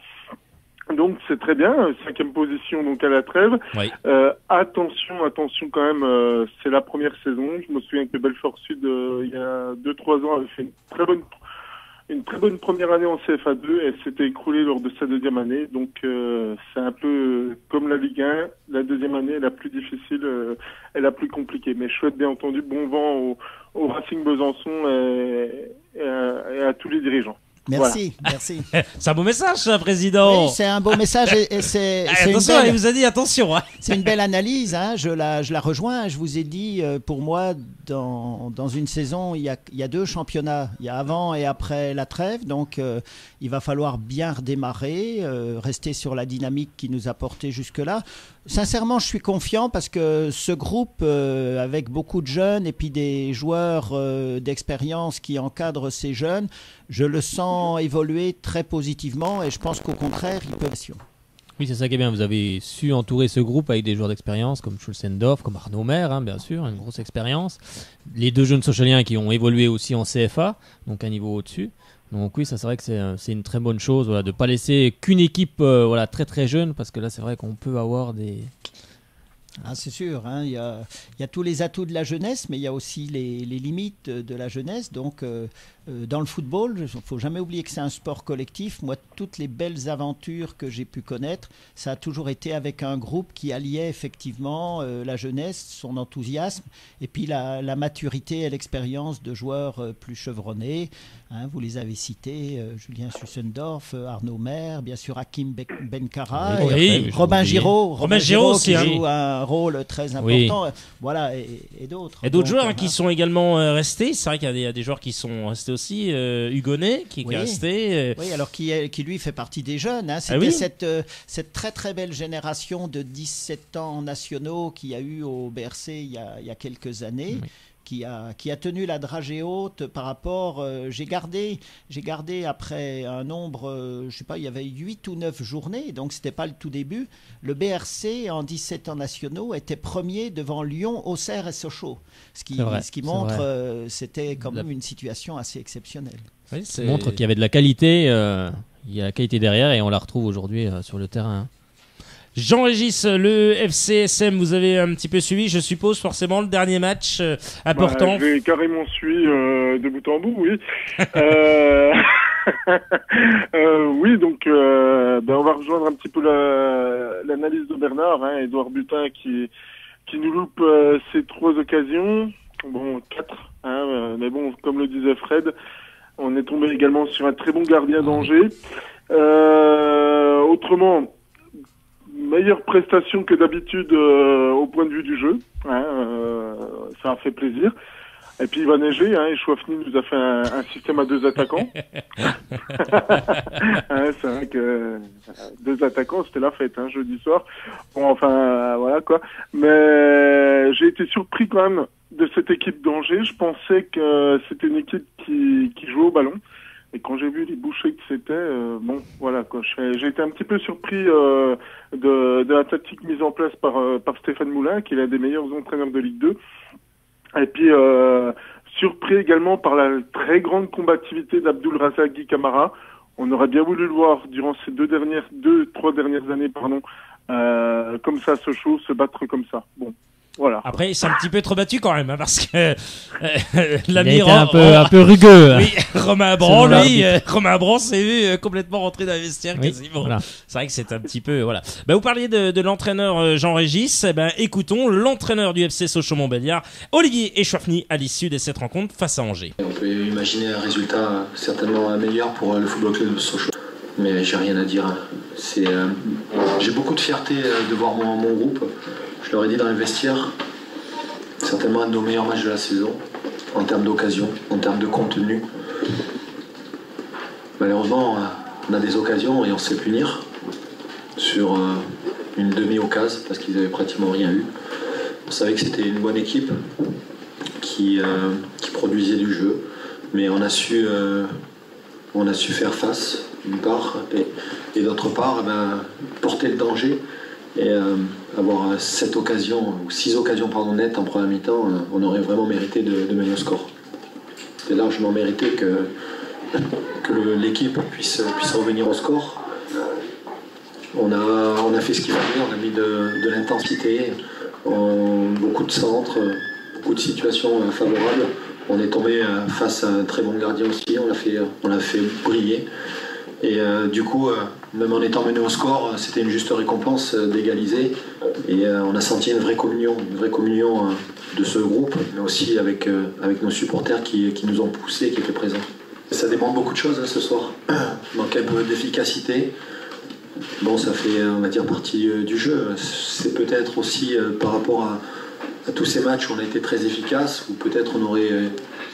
Donc c'est très bien, cinquième position donc à la trêve. Oui. Euh, attention, attention quand même, euh, c'est la première saison. Je me souviens que Belfort Sud, euh, il y a deux trois ans, avait fait une très bonne une très bonne première année en C F A deux. Elle s'était écroulée lors de sa deuxième année. Donc euh, c'est un peu comme la Ligue un. La deuxième année est la plus difficile, euh, est la plus compliquée. Mais je souhaite bien entendu bon vent au, au Racing Besançon et, et, à, et à tous les dirigeants. Merci, merci. C'est un beau message ça, président. Oui, c'est un beau message et, et c'est Ah, c'est une, attention, il belle- vous a dit attention. Hein. c'est une belle analyse. Hein, je, la, je la rejoins. Je vous ai dit, euh, pour moi, dans, dans une saison, il y, a, il y a deux championnats. Il y a avant et après la trêve. Donc, euh, il va falloir bien redémarrer, euh, rester sur la dynamique qui nous a porté jusque-là. Sincèrement, je suis confiant parce que ce groupe, euh, avec beaucoup de jeunes et puis des joueurs euh, d'expérience qui encadrent ces jeunes, je le sens évoluer très positivement et je pense qu'au contraire, ils peuvent... Oui, c'est ça qui est bien. Vous avez su entourer ce groupe avec des joueurs d'expérience comme Schulzendorf, comme Arnaud Maire, hein, bien sûr, une grosse expérience. Les deux jeunes Sochaliens qui ont évolué aussi en C F A, donc un niveau au-dessus. Donc oui, ça c'est vrai que c'est, c'est une très bonne chose voilà, de ne pas laisser qu'une équipe euh, voilà, très très jeune, parce que là c'est vrai qu'on peut avoir des... Ah, c'est sûr, hein, il y a, il y a tous les atouts de la jeunesse, mais il y a aussi les, les limites de la jeunesse. Donc, euh, euh, dans le football, il ne faut jamais oublier que c'est un sport collectif. Moi, toutes les belles aventures que j'ai pu connaître, ça a toujours été avec un groupe qui alliait effectivement euh, la jeunesse, son enthousiasme, et puis la, la maturité et l'expérience de joueurs euh, plus chevronnés. Hein, vous les avez cités, euh, Julien Schulzendorf, euh, Arnaud Maire, bien sûr Hakim Be- Benkara, Oui, et oui, après, Robin j'ai oublié. Giraud, Robin Giraud aussi, qui hein. joue un rôle très Oui. important, voilà, et, et d'autres. Et d'autres Donc, joueurs euh, hein, qui sont également euh, restés. C'est vrai qu'il y a des, il y a des joueurs qui sont restés aussi. Euh, Hugonnet qui, qui Oui. est resté. euh, Oui, alors qui, est- qui lui fait partie des jeunes. Hein. C'était Ah oui. cette, euh, cette très très belle génération de dix-sept ans nationaux qu'il y a eu au B R C il y a, il y a quelques années. Oui. qui a, qui a tenu la dragée haute par rapport... Euh, j'ai gardé, j'ai gardé après un nombre, euh, je sais pas, il y avait huit ou neuf journées, donc c'était pas le tout début. Le B R C, en dix-sept ans nationaux, était premier devant Lyon, Auxerre et Sochaux. Ce qui, vrai, ce qui montre, euh, c'était quand La... même une situation assez exceptionnelle. Oui, ça montre qu'il y avait de la qualité, euh, il y a la qualité derrière et on la retrouve aujourd'hui euh, sur le terrain. Jean-Régis, le F C S M, vous avez un petit peu suivi, je suppose, forcément, le dernier match euh, important. Bah, j'ai carrément suivi euh, de bout en bout, oui. euh... euh, oui, donc euh, ben, on va rejoindre un petit peu la, l'analyse de Bernard, hein, Édouard Butin qui, qui nous loupe euh, ses trois occasions, bon, quatre, hein, euh, mais bon, comme le disait Fred, on est tombé également sur un très bon gardien d'Angers. Euh, autrement... meilleure prestation que d'habitude euh, au point de vue du jeu, hein, euh, ça a fait plaisir. Et puis il va neiger, hein, et Chouafny nous a fait un, un système à deux attaquants. hein, c'est vrai que deux attaquants, c'était la fête, hein, jeudi soir. Bon, enfin, euh, voilà quoi. Mais j'ai été surpris quand même de cette équipe d'Angers. Je pensais que c'était une équipe qui, qui jouait au ballon. Et quand j'ai vu les bouchées que c'était, euh, bon, voilà quoi. J'ai, j'ai été un petit peu surpris euh, de, de la tactique mise en place par, euh, par Stéphane Moulin, qui est l'un des meilleurs entraîneurs de Ligue deux. Et puis euh, surpris également par la très grande combativité d'Abdul Razak Guy Camara. On aurait bien voulu le voir durant ces deux dernières, deux, trois dernières années, pardon, euh, comme ça, ce show, se battre comme ça. Bon. Voilà. Après, il s'est un petit peu trop battu quand même, hein, parce que euh, l'ami Ro- un peu, Ro- un peu rugueux. Oui, Romain Abran, lui, euh, Romain Abran s'est vu euh, complètement rentrer dans le vestiaire oui, quasiment. Voilà. C'est vrai que c'est un petit peu, voilà. Bah, vous parliez de, de l'entraîneur euh, Jean-Régis. Eh ben, écoutons l'entraîneur du F C Sochaux-Montbéliard, Olivier Echouafny, à l'issue de cette rencontre face à Angers. On peut imaginer un résultat certainement meilleur pour le Football Club de Sochaux. Mais j'ai rien à dire. C'est, euh, j'ai beaucoup de fierté de voir mon, mon groupe. Je leur ai dit dans les vestiaires, certainement un de nos meilleurs matchs de la saison, en termes d'occasion, en termes de contenu. Malheureusement, on a des occasions et on sait punir sur une demi-occasion, parce qu'ils n'avaient pratiquement rien eu. On savait que c'était une bonne équipe qui, euh, qui produisait du jeu, mais on a su, euh, on a su faire face, d'une part, et, et d'autre part, eh ben, porter le danger. Et euh, avoir sept occasions, ou six occasions pardon, nettes en première mi-temps, euh, on aurait vraiment mérité de, de mener au score. C'était largement mérité que, que le, l'équipe puisse, puisse revenir au score. On a, on a fait ce qu'il fallait, on a mis de, de l'intensité, on, beaucoup de centres, beaucoup de situations euh, favorables. On est tombé euh, face à un très bon gardien aussi, on l'a fait, on l'a fait briller. Et euh, du coup, euh, même en étant mené au score, euh, c'était une juste récompense euh, d'égaliser. Et euh, on a senti une vraie communion, une vraie communion euh, de ce groupe, mais aussi avec, euh, avec nos supporters qui, qui nous ont poussés, qui étaient présents. Ça demande beaucoup de choses hein, ce soir. Il manque un peu d'efficacité. Bon, ça fait, on va dire, partie euh, du jeu. C'est peut-être aussi euh, par rapport à, à tous ces matchs où on a été très efficace, ou peut-être on aurait euh,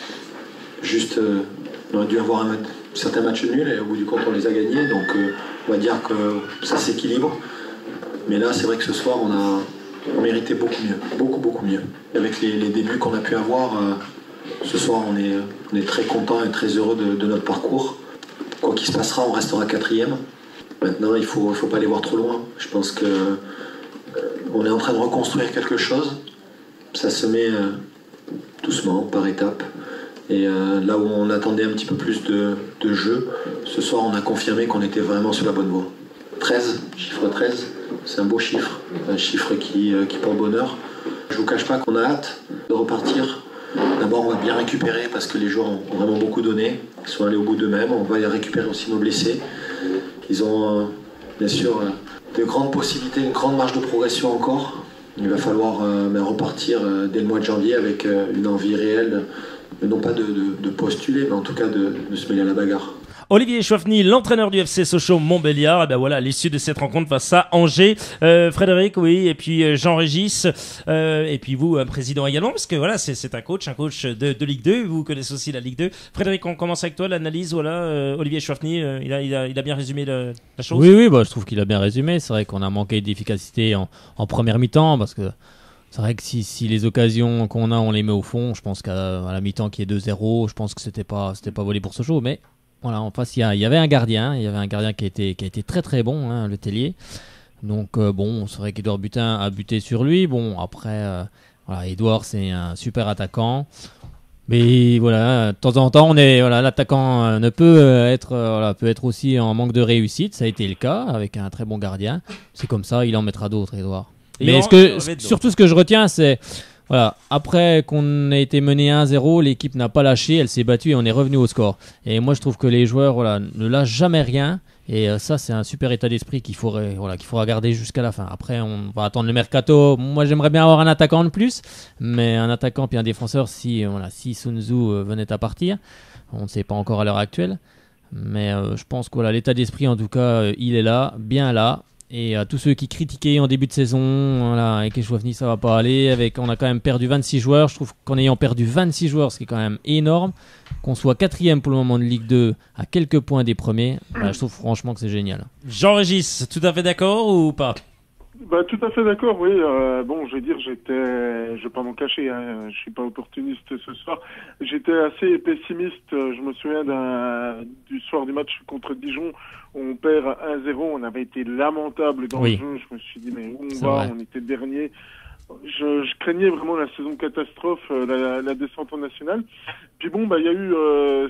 juste euh, on aurait dû avoir un certains matchs nuls et au bout du compte on les a gagnés, donc euh, on va dire que ça s'équilibre. Mais là c'est vrai que ce soir on a on méritait beaucoup mieux, beaucoup beaucoup mieux. Avec les, les débuts qu'on a pu avoir, euh, ce soir on est, on est très content et très heureux de, de notre parcours. Quoi qu'il se passera, on restera quatrième. Maintenant il faut, il faut pas aller voir trop loin. Je pense que euh, on est en train de reconstruire quelque chose. Ça se met euh, doucement, par étapes. Et euh, là où on attendait un petit peu plus de, de jeu, ce soir on a confirmé qu'on était vraiment sur la bonne voie. treize, chiffre treize, c'est un beau chiffre, un chiffre qui, euh, qui porte bonheur. Je ne vous cache pas qu'on a hâte de repartir. D'abord on va bien récupérer parce que les joueurs ont vraiment beaucoup donné, ils sont allés au bout d'eux-mêmes. On va y récupérer aussi nos blessés. Ils ont euh, bien sûr euh, de grandes possibilités, une grande marge de progression encore. Il va falloir euh, ben, repartir euh, dès le mois de janvier avec euh, une envie réelle, non pas de, de, de postuler, mais en tout cas de, de se mêler à la bagarre. Olivier Echouafny, l'entraîneur du F C Sochaux-Montbéliard. Et ben voilà, l'issue de cette rencontre face à Angers. Euh, Frédéric, oui, et puis euh, Jean-Régis, euh, et puis vous, un président également, parce que voilà, c'est, c'est un coach, un coach de, de Ligue deux. Vous connaissez aussi la Ligue deux. Frédéric, on commence avec toi, l'analyse. Voilà, euh, Olivier Echouafny, euh, il, a, il, a, il a bien résumé le, la chose. Oui, oui, bah, je trouve qu'il a bien résumé. C'est vrai qu'on a manqué d'efficacité en, en première mi-temps, parce que c'est vrai que si, si les occasions qu'on a, on les met au fond, je pense qu'à à la mi-temps qui est deux zéro, je pense que c'était pas, c'était pas volé pour Sochaux, mais voilà, en face, il y, a, il y avait un gardien, il y avait un gardien qui a été, qui a été très très bon, hein, le Tellier. Donc euh, bon, c'est vrai qu'Edouard Butin a buté sur lui. Bon, après, euh, voilà, Edouard, c'est un super attaquant. Mais voilà, de temps en temps, on est, voilà, l'attaquant euh, ne peut euh, être, euh, voilà, peut être aussi en manque de réussite. Ça a été le cas avec un très bon gardien. C'est comme ça, il en mettra d'autres, Edouard. Et Mais en- ce que, en fait, surtout ce que je retiens, c'est voilà, après qu'on ait été mené un zéro, l'équipe n'a pas lâché, elle s'est battue et on est revenu au score. Et moi, je trouve que les joueurs, voilà, ne lâchent jamais rien. Et euh, ça, c'est un super état d'esprit qu'il faudrait, voilà, qu'il faudra garder jusqu'à la fin. Après, on va attendre le mercato. Moi, j'aimerais bien avoir un attaquant de plus, mais un attaquant puis un défenseur, si, euh, voilà, si Sun Tzu euh, venait à partir, on ne sait pas encore à l'heure actuelle. Mais euh, je pense que voilà, l'état d'esprit, en tout cas, euh, il est là, bien là. Et à tous ceux qui critiquaient en début de saison, voilà, avec les Chouafny, ça va pas aller. Avec, on a quand même perdu vingt-six joueurs. Je trouve qu'en ayant perdu vingt-six joueurs, ce qui est quand même énorme, qu'on soit quatrième pour le moment de Ligue deux, à quelques points des premiers, bah, je trouve franchement que c'est génial. Jean-Régis, tout à fait d'accord ou pas? Bah, tout à fait d'accord, oui. Euh, bon, je vais dire, j'étais, je vais pas m'en cacher, hein, je suis pas opportuniste ce soir. J'étais assez pessimiste. Je me souviens d'un, du soir du match contre Dijon, où on perd un zéro. On avait été lamentable dans Oui. le jeu. Je me suis dit, mais où on C'est va? vrai. On était dernier. Je, je craignais vraiment la saison catastrophe, euh, la, la descente en nationale. Puis bon, bah, il y a eu euh,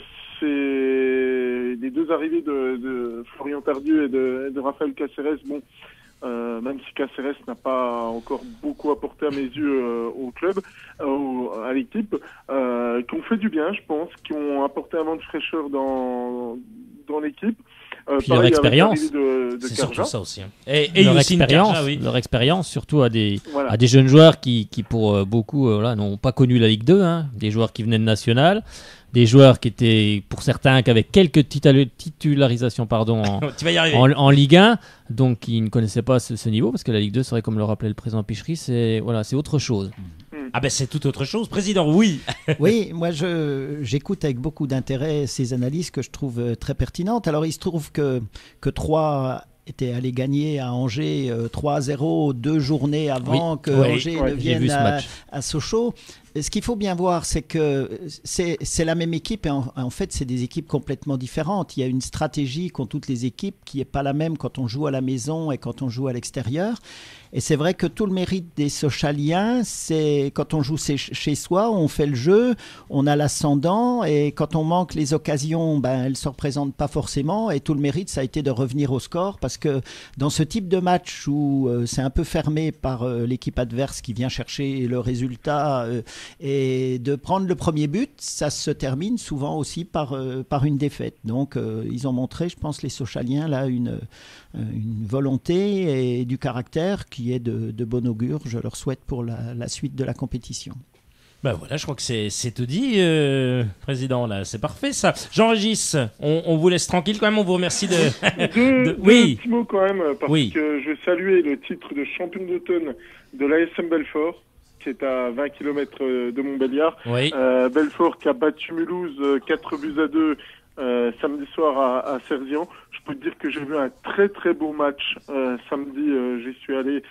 ces, les deux arrivées de, de Florian Tardieu et de, et de Raphaël Caceres. Bon. Euh, même si Caceres n'a pas encore beaucoup apporté à mes yeux euh, au club, euh, au- à l'équipe, euh, qui ont fait du bien, je pense, qui ont apporté un vent de fraîcheur dans dans l'équipe. Euh, Puis leur pareil avec expérience. l'arrivée de, de C'est Karja. surtout ça aussi. Hein. Et, et leur Youssine expérience, Karja, oui. leur expérience, surtout à des, Voilà. à des jeunes joueurs qui, qui pour euh, beaucoup, euh, voilà, n'ont pas connu la Ligue deux, hein, des joueurs qui venaient de national, des joueurs qui étaient, pour certains, qui avaient quelques titula- titularisations, pardon, en, Tu vas y arriver. en, en Ligue un, donc qui ne connaissaient pas ce, ce niveau, parce que la Ligue deux, c'est vrai, comme le rappelait le président Pichery, c'est voilà, c'est autre chose. Ah ben c'est tout autre chose. Président, oui. Oui, moi je j'écoute avec beaucoup d'intérêt ces analyses que je trouve euh, très pertinentes. Alors il se trouve que que Troyes était allé gagner à Angers euh, trois à zéro deux journées avant que oui, Angers ouais, ne j'ai vu vienne ce à, match. à Sochaux. Ce qu'il faut bien voir, c'est que c'est c'est la même équipe et en, en fait, c'est des équipes complètement différentes. Il y a une stratégie qu'ont toutes les équipes qui n'est pas la même quand on joue à la maison et quand on joue à l'extérieur. Et c'est vrai que tout le mérite des Sochaliens, c'est quand on joue chez chez soi, on fait le jeu, on a l'ascendant et quand on manque les occasions, ben, elles ne se représentent pas forcément. Et tout le mérite, ça a été de revenir au score parce que dans ce type de match où euh, c'est un peu fermé par euh, l'équipe adverse qui vient chercher le résultat euh, et de prendre le premier but, ça se termine souvent aussi par, euh, par une défaite. Donc euh, ils ont montré, je pense, les Sochaliens, là, une, euh, une volonté et du caractère qui est de, de bon augure. Je leur souhaite pour la, la suite de la compétition. Ben voilà, je crois que c'est c'est tout dit, euh, président. Là, c'est parfait ça. Jean-Régis, on, on vous laisse tranquille quand même. On vous remercie de. Deux, de- deux Oui. petits mots quand même, parce Oui. que je saluais le titre de champion d'automne de l'A S M Belfort, qui est à vingt kilomètres de Montbéliard. Oui. Euh, Belfort qui a battu Mulhouse euh, quatre buts à deux euh, samedi soir à, à Cerzian. Je peux te dire que j'ai vu un très très beau match euh, samedi. Euh, J'y suis allé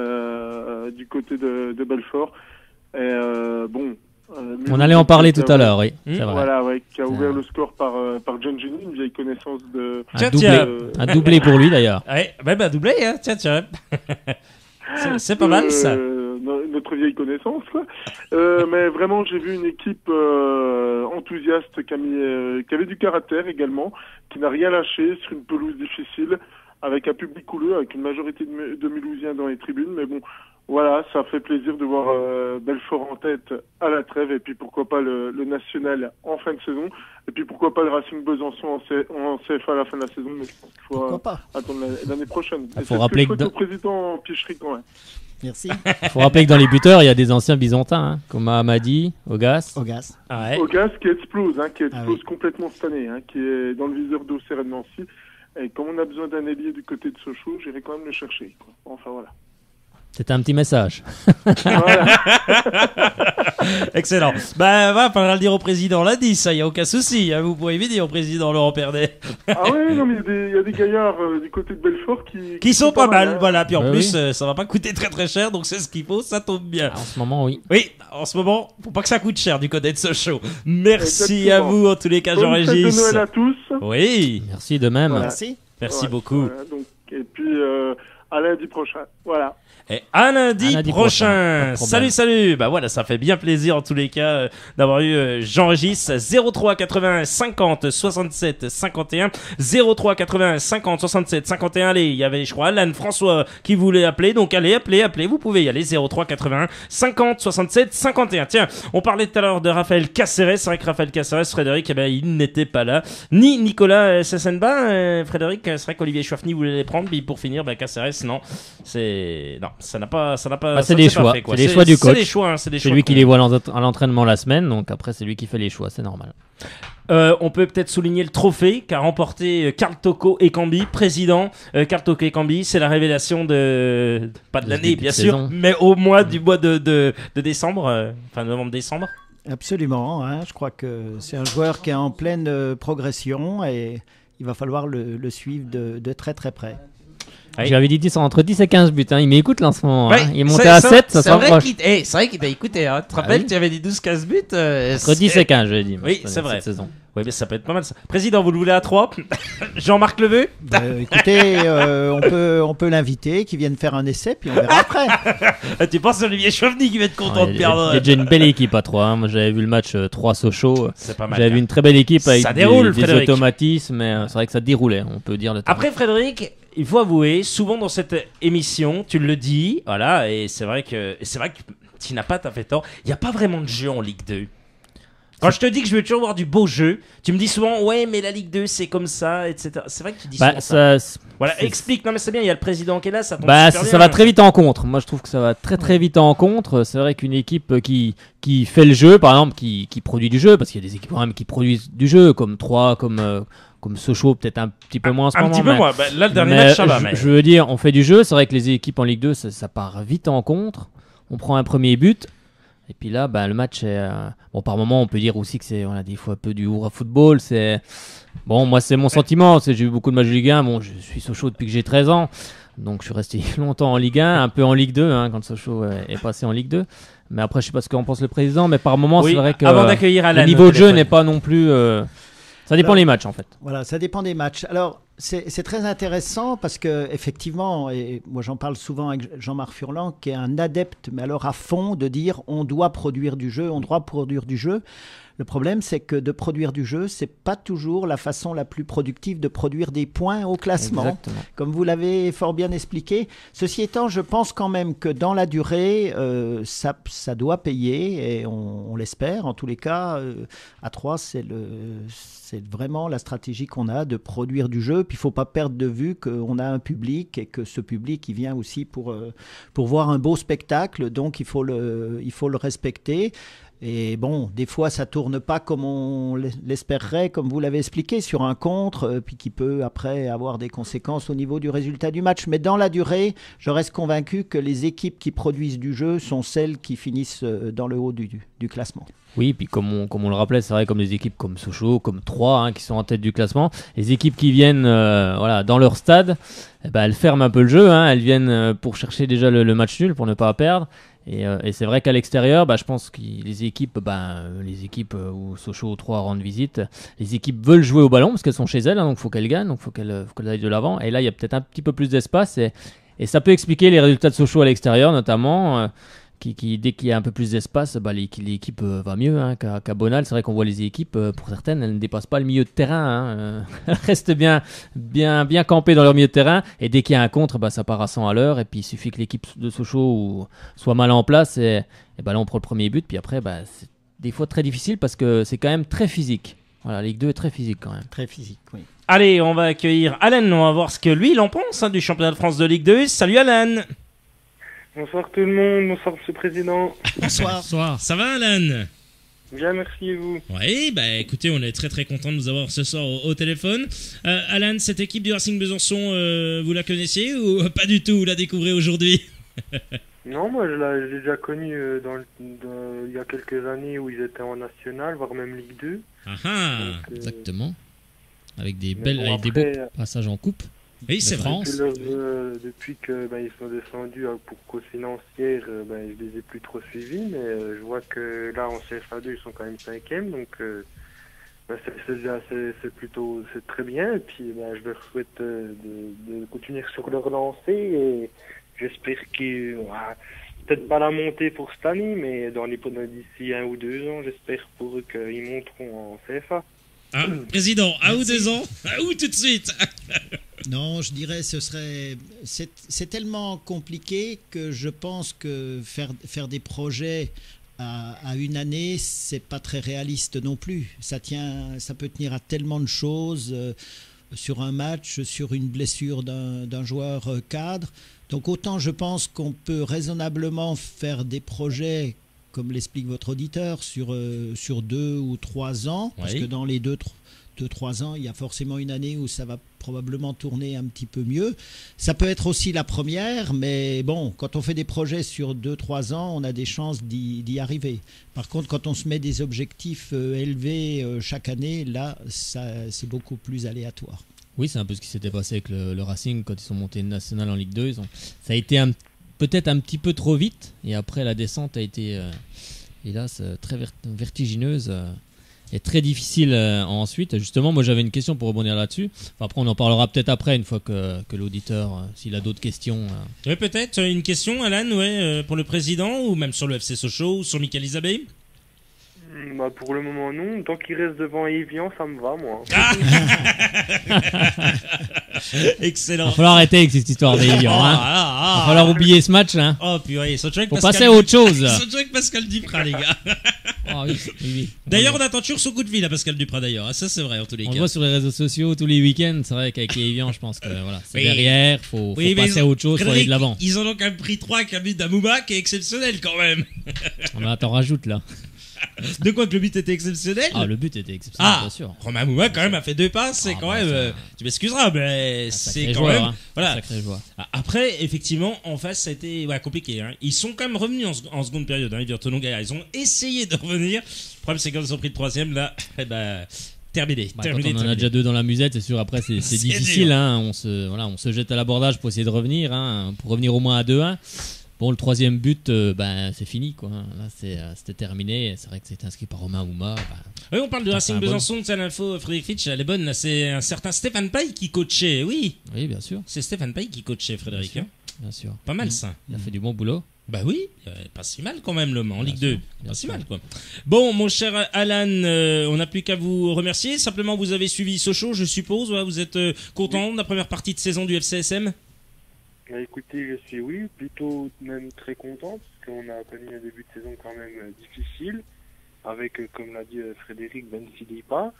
euh, du côté de, de Belfort. Et euh, bon. euh, On Mulhouse allait en parler qui a tout à ouvert- l'heure, oui, Mmh. c'est vrai. Voilà, ouais, qui a C'est ouvert vrai. le score par euh, par John Gini, une vieille connaissance de. Tiens, Un doublé, tiens. euh, un doublé pour lui d'ailleurs. Ouais, ben, ben doublé, hein. Tiens, tiens. C'est- C'est pas mal ça. Euh, no- notre vieille connaissance, quoi. Euh, mais vraiment, j'ai vu une équipe euh, enthousiaste qui, a mis, euh, qui avait du caractère également, qui n'a rien lâché sur une pelouse difficile, avec un public couleux, avec une majorité de, Mu- de Mulhousiens dans les tribunes. Mais bon, voilà, ça fait plaisir de voir euh, Belfort en tête à la trêve, et puis pourquoi pas le, le national en fin de saison, et puis pourquoi pas le Racing Besançon en, C- en C F A à la fin de la saison. Mais je pense qu'il faut Pourquoi euh, pas? attendre la- l'année prochaine. Il Et faut c'est ce rappeler que je que souhaite dans- au président Pichery quand même. Merci. Il faut rappeler que dans les buteurs, il y a des anciens Byzantins, hein, comme Mahamadi, Ogas. Ogas. Ouais. Ogas qui explose, hein, qui explose Ah oui. complètement cette année, hein, qui est dans le viseur d'Auxerre et de Nancy. Et comme on a besoin d'un ailier du côté de Sochaux, j'irai quand même le chercher, quoi. Enfin voilà. C'était un petit message. Voilà. Excellent. Bah, va, faudra le dire au président. On l'a dit, ça, y a aucun souci. Hein, vous pouvez lui dire au président Laurent Pernet. Ah ouais, non, mais il y a des- il y, a des gaillards euh, du côté de Belfort qui... Qui sont pas mal, hein. voilà. Puis en Ouais, plus, oui. euh, ça va pas coûter très très cher, donc c'est ce qu'il faut, ça tombe bien. En ce moment, oui. Oui, en ce moment, faut pas que ça coûte cher du côté de Sochaux. Merci Exactement. à vous, en tous les cas, Bonne fête de Jean-Régis. Noël à tous. Oui, Merci de même. Voilà. Merci. merci Ouais, beaucoup. voilà, donc, et puis, euh, à lundi prochain. Voilà. Et à lundi, À lundi prochain. prochain, pas de problème. Salut, salut. Bah voilà, ça fait bien plaisir en tous les cas euh, d'avoir eu euh, Jean-Régis. zéro trois quatre-vingts cinquante soixante-sept cinquante et un zéro trois quatre-vingts cinquante soixante-sept cinquante et un. Allez, il y avait, je crois, Alan François qui voulait appeler. Donc allez, appelez, appelez. Vous pouvez y aller. zéro trois quatre-vingts cinquante soixante-sept cinquante et un. Tiens, on parlait tout à l'heure de Raphaël Caceres. C'est vrai que Raphaël Caceres, Frédéric, eh ben, il n'était pas là. Ni Nicolas Sessenba. Euh, Frédéric, c'est vrai qu'Olivier Chouafny voulait les prendre. Puis pour finir, bah, Caceres, non. C'est, non, ça n'a pas, ça n'a pas, Bah, ça c'est ne des s'est pas choix. fait, quoi. C'est des choix du C'est coach. des choix, hein, c'est des C'est choix lui qui qu'on- les voit à l'ent- à l'entraînement la semaine, donc après c'est lui qui fait les choix, c'est normal. Euh, on peut peut-être souligner le trophée qu'a remporté euh, Karl Toko Ekambi, président. Euh, Karl Toko Ekambi, c'est la révélation de, pas de De ce l'année début bien de sûr, saison. mais au mois du mois de, de, de décembre, euh, enfin novembre-décembre. Absolument, hein. Je crois que c'est un joueur qui est en pleine euh, progression et il va falloir le, le suivre de, de très très près. Oui. J'avais dit dix, entre dix et quinze buts, hein. Il m'écoute là en ce moment. hein. Ouais, Il est monté c'est- à c'est- sept, ça c'est vrai s'approche. qu'il eh, c'est vrai qu'il t'a écouté, hein. Tu te Ah rappelles, oui. tu avais dit douze quinze buts. euh, Entre dix c'est- et quinze, j'ai dit. moi, Oui, cette c'est année, vrai. cette saison. Oui, mais ça peut être pas mal ça. Président, vous le voulez à trois. Jean-Marc Leveux. Euh, écoutez, euh, on peut, on peut l'inviter, qu'il vienne faire un essai, puis on verra après. Ah, tu penses à Olivier Chauvenny qui va être content Ouais, de il y a- perdre. il y a déjà une belle équipe à trois. hein. Moi j'avais vu le match euh, trois Sochaux. C'est pas mal. J'avais vu une très belle équipe avec Ça des, déroule, des Frédéric. automatismes, mais euh, c'est vrai que ça déroulait, on peut dire le terme. Après, Frédéric, il faut avouer, souvent dans cette émission, tu le dis, voilà, et c'est vrai que, et c'est vrai que tu n'as pas tout à fait tort, il n'y a pas vraiment de jeu en Ligue deux. Quand je te dis que je veux toujours voir du beau jeu, tu me dis souvent, ouais, mais la Ligue deux, c'est comme ça, et cetera. C'est vrai que tu dis Bah, souvent ça. ça, c'est- Voilà, c'est- explique. Non, mais c'est bien, il y a le président qui est là, ça tombe Bah, super ça, bien. ça va très vite en contre. Moi, je trouve que ça va très très vite en contre. C'est vrai qu'une équipe qui, qui fait le jeu, par exemple, qui, qui produit du jeu, parce qu'il y a des équipes quand même qui produisent du jeu, comme trois, comme, euh, comme Sochaux, peut-être un petit peu moins en ce Un moment. petit peu mais- moins. Bah, là, le dernier mais match, ça va, je, mais. je veux dire, on fait du jeu. C'est vrai que les équipes en Ligue deux, ça, ça part vite en contre. On prend un premier but. Et puis là, bah, le match est. euh, Bon, par moment, on peut dire aussi que c'est voilà, des fois un peu du hurrah football. C'est. Bon, moi, c'est mon sentiment. C'est, j'ai vu beaucoup de matchs de Ligue un. Bon, je suis Sochaux depuis que j'ai treize ans. Donc, je suis resté longtemps en Ligue un, un peu en Ligue deux, hein, quand Sochaux est, est passé en Ligue deux. Mais après, je sais pas ce qu'en pense le président. Mais par moment, Oui, c'est vrai que. avant d'accueillir Alan le au niveau de jeu téléphone. n'est pas non plus. euh, Ça dépend Alors- des matchs, en fait. Voilà, ça dépend des matchs. Alors, c'est c'est très intéressant parce que effectivement, et moi j'en parle souvent avec Jean-Marc Furlan, qui est un adepte, mais alors à fond, de dire on doit produire du jeu, on doit produire du jeu. Le problème, c'est que de produire du jeu, c'est pas toujours la façon la plus productive de produire des points au classement. Exactement. Comme vous l'avez fort bien expliqué. Ceci étant, je pense quand même que dans la durée, euh, ça, ça doit payer, et on, on l'espère. En tous les cas, euh, à trois, c'est le, c'est vraiment la stratégie qu'on a de produire du jeu. Puis il ne faut pas perdre de vue qu'on a un public et que ce public, il vient aussi pour, euh, pour voir un beau spectacle. Donc il faut le, il faut le respecter. Et bon, des fois, ça tourne pas comme on l'espérerait, comme vous l'avez expliqué, sur un contre, euh, puis qui peut après avoir des conséquences au niveau du résultat du match. Mais dans la durée, je reste convaincu que les équipes qui produisent du jeu sont celles qui finissent euh, dans le haut du, du, du classement. Oui, puis comme on, comme on le rappelait, c'est vrai comme des équipes comme Sochaux, comme Troyes, hein, qui sont en tête du classement, les équipes qui viennent euh, voilà, dans leur stade, eh ben, elles ferment un peu le jeu, hein, elles viennent euh, pour chercher déjà le, le match nul, pour ne pas perdre. Et, euh, et c'est vrai qu'à l'extérieur, bah, je pense que les équipes, bah, les équipes euh, où Sochaux ou Troyes rendent visite, les équipes veulent jouer au ballon parce qu'elles sont chez elles, hein, donc il faut qu'elles gagnent, donc il faut qu'elles, faut qu'elles aillent de l'avant. Et là, il y a peut-être un petit peu plus d'espace et, et ça peut expliquer les résultats de Sochaux à l'extérieur, notamment. Euh, Qui, qui, dès qu'il y a un peu plus d'espace, bah, l'équipe euh, va mieux hein, qu'à, qu'à Bonal. C'est vrai qu'on voit les équipes, euh, pour certaines, elles ne dépassent pas le milieu de terrain. Hein, euh, elles restent bien, bien, bien campées dans leur milieu de terrain. Et dès qu'il y a un contre, bah, ça part à cent à l'heure. Et puis il suffit que l'équipe de Sochaux ou, soit mal en place. Et, et bah, là, on prend le premier but. Puis après, bah, c'est des fois très difficile parce que c'est quand même très physique. Voilà, la Ligue deux est très physique quand même. Très physique, oui. Allez, on va accueillir Alan, on va voir ce que lui, il en pense hein, du championnat de France de Ligue deux. Salut Alan. Bonsoir tout le monde, bonsoir Monsieur le Président. Bonsoir. Bonsoir. Ça va Alan? Bien, merci et vous. Oui, bah écoutez, on est très très content de vous avoir ce soir au, au téléphone. Euh, Alan, cette équipe du Racing Besançon, euh, vous la connaissiez ou pas du tout? Vous la découvrez aujourd'hui? Non, moi je l'ai je l'ai déjà connu euh, dans, le- dans- il y a quelques années où ils étaient en national, voire même Ligue deux. Ah ah. Donc, euh, Exactement. Avec des Mais belles, bon, avec des après, beaux passages en coupe. Oui, c'est de vrai. France. depuis, leur- euh, depuis que ben, ils sont descendus euh, pour cause financière, euh, ben, je les ai plus trop suivis, mais euh, je vois que là en C F A deux ils sont quand même cinquième, donc euh, ben, c'est c'est déjà c'est c'est plutôt c'est très bien. Et puis ben, je leur souhaite euh, de, de continuer sur leur lancée et j'espère qu'ils ouais, peut-être pas la montée pour cette année, mais dans les d'ici un ou deux ans, j'espère pour eux qu'ils monteront en C F A. Ah, président, un ou Merci. deux ans, un ou tout de suite. Non, je dirais ce serait c'est c'est tellement compliqué que je pense que faire faire des projets à, à une année, c'est pas très réaliste non plus. Ça tient, ça peut tenir à tellement de choses euh, sur un match, sur une blessure d'un d'un joueur euh, cadre. Donc autant je pense qu'on peut raisonnablement faire des projets comme l'explique votre auditeur sur euh, sur deux ou trois ans, parce Oui. que dans les deux tro- deux trois ans, il y a forcément une année où ça va probablement tourner un petit peu mieux. Ça peut être aussi la première, mais bon, quand on fait des projets sur deux trois ans, on a des chances d'y d'y arriver. Par contre, quand on se met des objectifs euh, élevés euh, chaque année, là, ça, c'est beaucoup plus aléatoire. Oui, c'est un peu ce qui s'était passé avec le, le Racing quand ils sont montés national en Ligue deux. Ils ont, ça a été un- peut-être un petit peu trop vite, et après la descente a été, euh, hélas, euh, très vert- vertigineuse euh, et très difficile euh, ensuite. Justement, moi j'avais une question pour rebondir là-dessus. Enfin, après, on en parlera peut-être après, une fois que, que l'auditeur, euh, s'il a d'autres questions. euh. Oui, peut-être une question, Alan, ouais, euh, pour le président, ou même sur le F C Sochaux, ou sur Michael Isabey. Hmm, Bah, pour le moment, non. Tant qu'il reste devant Evian, ça me va, moi. Excellent. Il va falloir arrêter avec cette histoire d'Evian. Oh, Hein. ah, Il va ah. falloir oublier ce match. Hein. Oh purée, ils sont toujours avec Faut Pascal passer à autre chose. Ils sont toujours avec Pascal Duprat, les gars. Ah oui, oui, oui. D'ailleurs, on attend toujours son coup de fil à Pascal Duprat, d'ailleurs. Ah, ça, c'est vrai, en tous les On le cas. voit sur les réseaux sociaux tous les week-ends. C'est vrai qu'avec les Evian, je pense que voilà, c'est Oui. derrière. Faut, faut Oui, mais passer à autre chose, faut aller de l'avant. Ils en ont quand même pris trois avec un but d'Amouma qui est exceptionnel quand même. On attend, rajoute là. De quoi que le but était exceptionnel? Ah, le but était exceptionnel, Ah, bien sûr. Romain Amouma quand même a fait deux passes, c'est Ah, quand bah, même. ça- euh, tu m'excuseras, mais Un c'est sacré quand joueur, même. hein. Voilà. Un sacré joueur. Ah, Après, effectivement, en face, ça a été ouais, compliqué. Hein. Ils sont quand même revenus en, sec- en seconde période. Hein, Everton Gaillard. Ils ont essayé de revenir. Le problème, c'est quand ils ont pris le troisième, là, eh ben, terminé. Bah, terminé, quand on en terminé. a déjà deux dans la musette, c'est sûr. Après, c'est c'est C'est difficile. dur. Hein. On se, voilà, on se jette à l'abordage pour essayer de revenir, hein, pour revenir au moins à deux un. Bon, le troisième but, euh, ben, c'est fini, quoi. Là, c'est, euh, c'était terminé. C'est vrai que c'était inscrit par Romain Amouma. Ben, Oui, on parle de Ça, Racing c'est un bon- Besançon, c'est l'info, Frédéric Fitch, elle est bonne. Là, c'est un certain Stéphane Paille qui coachait. Oui, oui, bien sûr, c'est Stéphane Paille qui coachait, Frédéric. Bien Hein. bien sûr. Pas mal, Mm. ça. Il a fait du bon boulot. Bah oui, euh, pas si mal quand même, l'homme, en Bien Ligue sûr, deux. bien Pas si sûr. mal, quoi. Bon, mon cher Alan, euh, on n'a plus qu'à vous remercier. Simplement, vous avez suivi Sochaux, je suppose. Ouais, vous êtes euh, content de la première partie de saison du F C S M? Bah, écoutez, je suis, oui, plutôt même très content, parce qu'on a connu un début de saison quand même euh, difficile, avec, euh, comme l'a dit euh, Frédéric, Ben Philippa.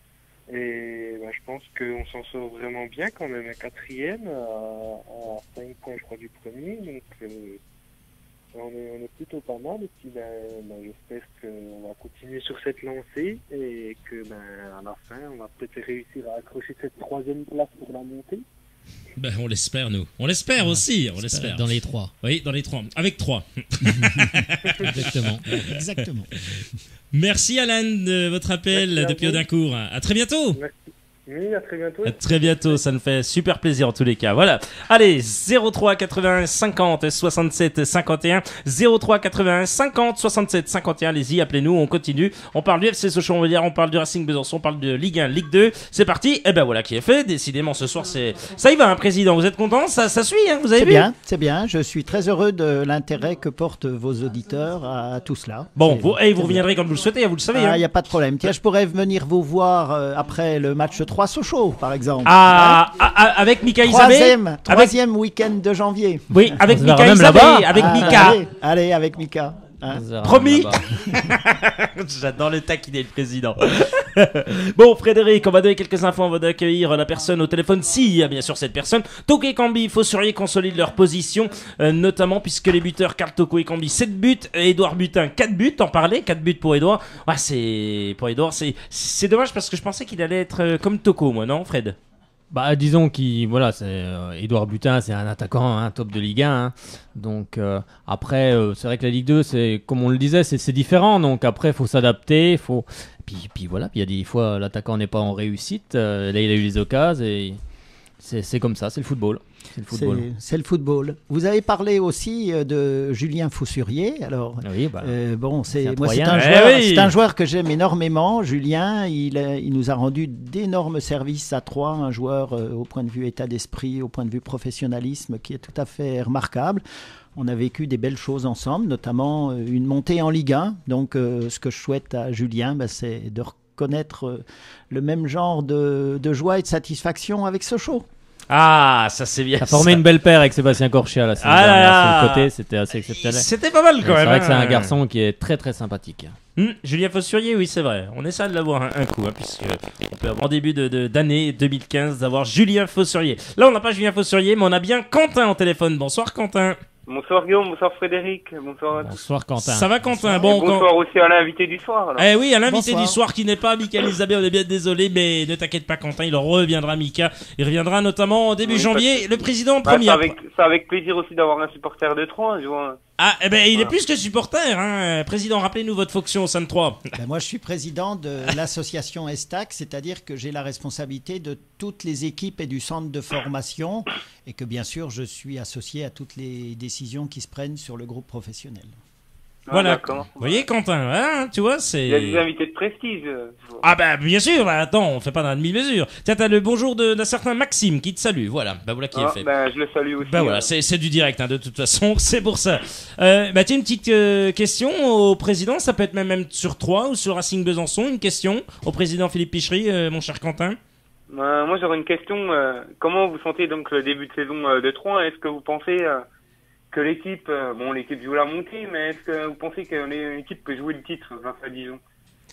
Et bah, je pense qu'on s'en sort vraiment bien quand même, un quatrième, à, à cinq points, je crois, du premier. Donc, euh, on, est, on est plutôt pas mal. Et puis, ben, ben, j'espère qu'on va continuer sur cette lancée et que, ben, à la fin, on va peut-être réussir à accrocher cette troisième place pour la montée. Ben, on l'espère, nous. On l'espère aussi, on l'espère. Dans les trois. Oui, dans les trois. Avec trois. Exactement. Exactement. Merci, Alan, de votre appel Merci à depuis vous. Audincourt. À très bientôt. Merci. Oui, à très bientôt. À très bientôt, ça nous fait super plaisir en tous les cas. Voilà. Allez, zéro trois quatre-vingt-un cinquante soixante-sept cinquante et un, zéro trois quatre-vingt-un cinquante soixante-sept cinquante et un. Allez-y, appelez-nous, on continue. On parle du F C Sochaux, on va dire, on parle du Racing Besançon, on parle de Ligue un, Ligue deux. C'est parti. Et ben voilà qui est fait. Décidément, ce soir, c'est ça y va, hein, président. Vous êtes content? Ça, ça suit, hein, vous avez C'est vu? bien, c'est bien. Je suis très heureux de l'intérêt que portent vos auditeurs à tout cela. Bon, C'est- vous, et vous c'est reviendrez quand vous le souhaitez, vous le savez. Il hein. n'y a pas de problème. Tiens, je pourrais venir vous voir euh, après le match trois Sochaux, par exemple. Ah, ah, ah, avec Mika Isabé. Troisième, Avec, troisième week-end de janvier. oui, avec On se verra Mika même Isabé, là-bas. avec Ah, Mika. Allez, allez, avec Mika. Hein. On se verra Promis. là-bas. J'adore le taquiner le président. Bon, Frédéric, on va donner quelques infos. On va accueillir la personne au téléphone. Si, il y a bien sûr cette personne. Toko et Cambi, il faut surveiller consolide leur position, euh, notamment puisque les buteurs Karl Toko et Cambi sept buts, Edouard Butin quatre buts. T'en parlais, quatre buts pour Edouard. Ouais, c'est pour Edouard, c'est c'est dommage parce que je pensais qu'il allait être euh, comme Toko, moi, non, Fred? Bah, disons qu'il voilà, c'est euh, Édouard Butin, c'est un attaquant, hein, top de Ligue un. Hein. Donc euh, après, euh, c'est vrai que la Ligue deux, c'est comme on le disait, c'est, c'est différent. Donc après, il faut s'adapter, faut. Puis, puis voilà, puis il y a des fois l'attaquant n'est pas en réussite. Euh, là, il a eu les occasions et c'est, c'est comme ça, c'est le football. C'est le football. C'est, c'est le football. Vous avez parlé aussi euh, de Julien Faussurier. Alors, oui, bah, euh, bon, c'est, c'est moi, c'est un un, eh joueur, oui. c'est un joueur que j'aime énormément. Julien, il, a, il nous a rendu d'énormes services à Troyes, un joueur euh, au point de vue état d'esprit, au point de vue professionnalisme, qui est tout à fait remarquable. On a vécu des belles choses ensemble, notamment euh, une montée en Ligue un. Donc, euh, ce que je souhaite à Julien, bah, c'est de reconnaître euh, le même genre de, de joie et de satisfaction avec Sochaux. Ah, ça c'est bien. Ça a formé une belle paire avec Sébastien Corchia la saison Ah là dernière là. sur le côté, c'était assez exceptionnel. C'était pas mal quand Mais même. C'est vrai que c'est hein. un garçon qui est très très sympathique. Hum, Julien Faussurier, oui c'est vrai. On essaie de l'avoir un, un coup, hein, puisque on peut avoir en début de, de, d'année deux mille quinze d'avoir Julien Faussurier. Là on n'a pas Julien Faussurier, mais on a bien Quentin au téléphone. Bonsoir Quentin. Bonsoir Guillaume, bonsoir Frédéric, bonsoir à tous. Bonsoir Quentin. Ça va Quentin? Et Bon, bonsoir aussi à l'invité du soir. Alors. Eh oui, à l'invité Bonsoir. du soir qui n'est pas Mika Elisabeth, on est bien désolé, mais ne t'inquiète pas Quentin, il reviendra Mika. Il reviendra notamment au début Oui, janvier, le président en Bah, première. c'est avec, c'est avec plaisir aussi d'avoir un supporter de Troyes, je vois. Ah, eh ben il est Voilà. plus que supporter, hein. Président, rappelez-nous votre fonction au sein de Troyes. Ben moi, je suis président de l'association Estac, c'est-à-dire que j'ai la responsabilité de toutes les équipes et du centre de formation, et que bien sûr, je suis associé à toutes les décisions qui se prennent sur le groupe professionnel. Ah, Voilà. d'accord. Vous voyez Quentin, hein, tu vois, c'est... Il y a des invités de prestige. euh, je vois. Ah bah bien sûr, bah, attends, on fait pas d'un demi-mesure. Tiens, t'as le bonjour de- d'un certain Maxime qui te salue, voilà, bah voilà qui Ah, est fait. ben, je le salue aussi. Bah voilà, euh. c'est, c'est du direct, hein, de toute façon, c'est pour ça. Euh, bah tiens, une petite euh, question au président, ça peut être même, même sur Troyes ou sur Racing Besançon, une question au président Philippe Pichery, euh, mon cher Quentin. Euh, moi, j'aurais une question. euh, comment vous sentez donc le début de saison euh, de Troyes? Est-ce que vous pensez euh, que l'équipe, euh, bon, l'équipe joue la montée, mais est-ce que vous pensez que l'équipe peut jouer le titre face à Dijon?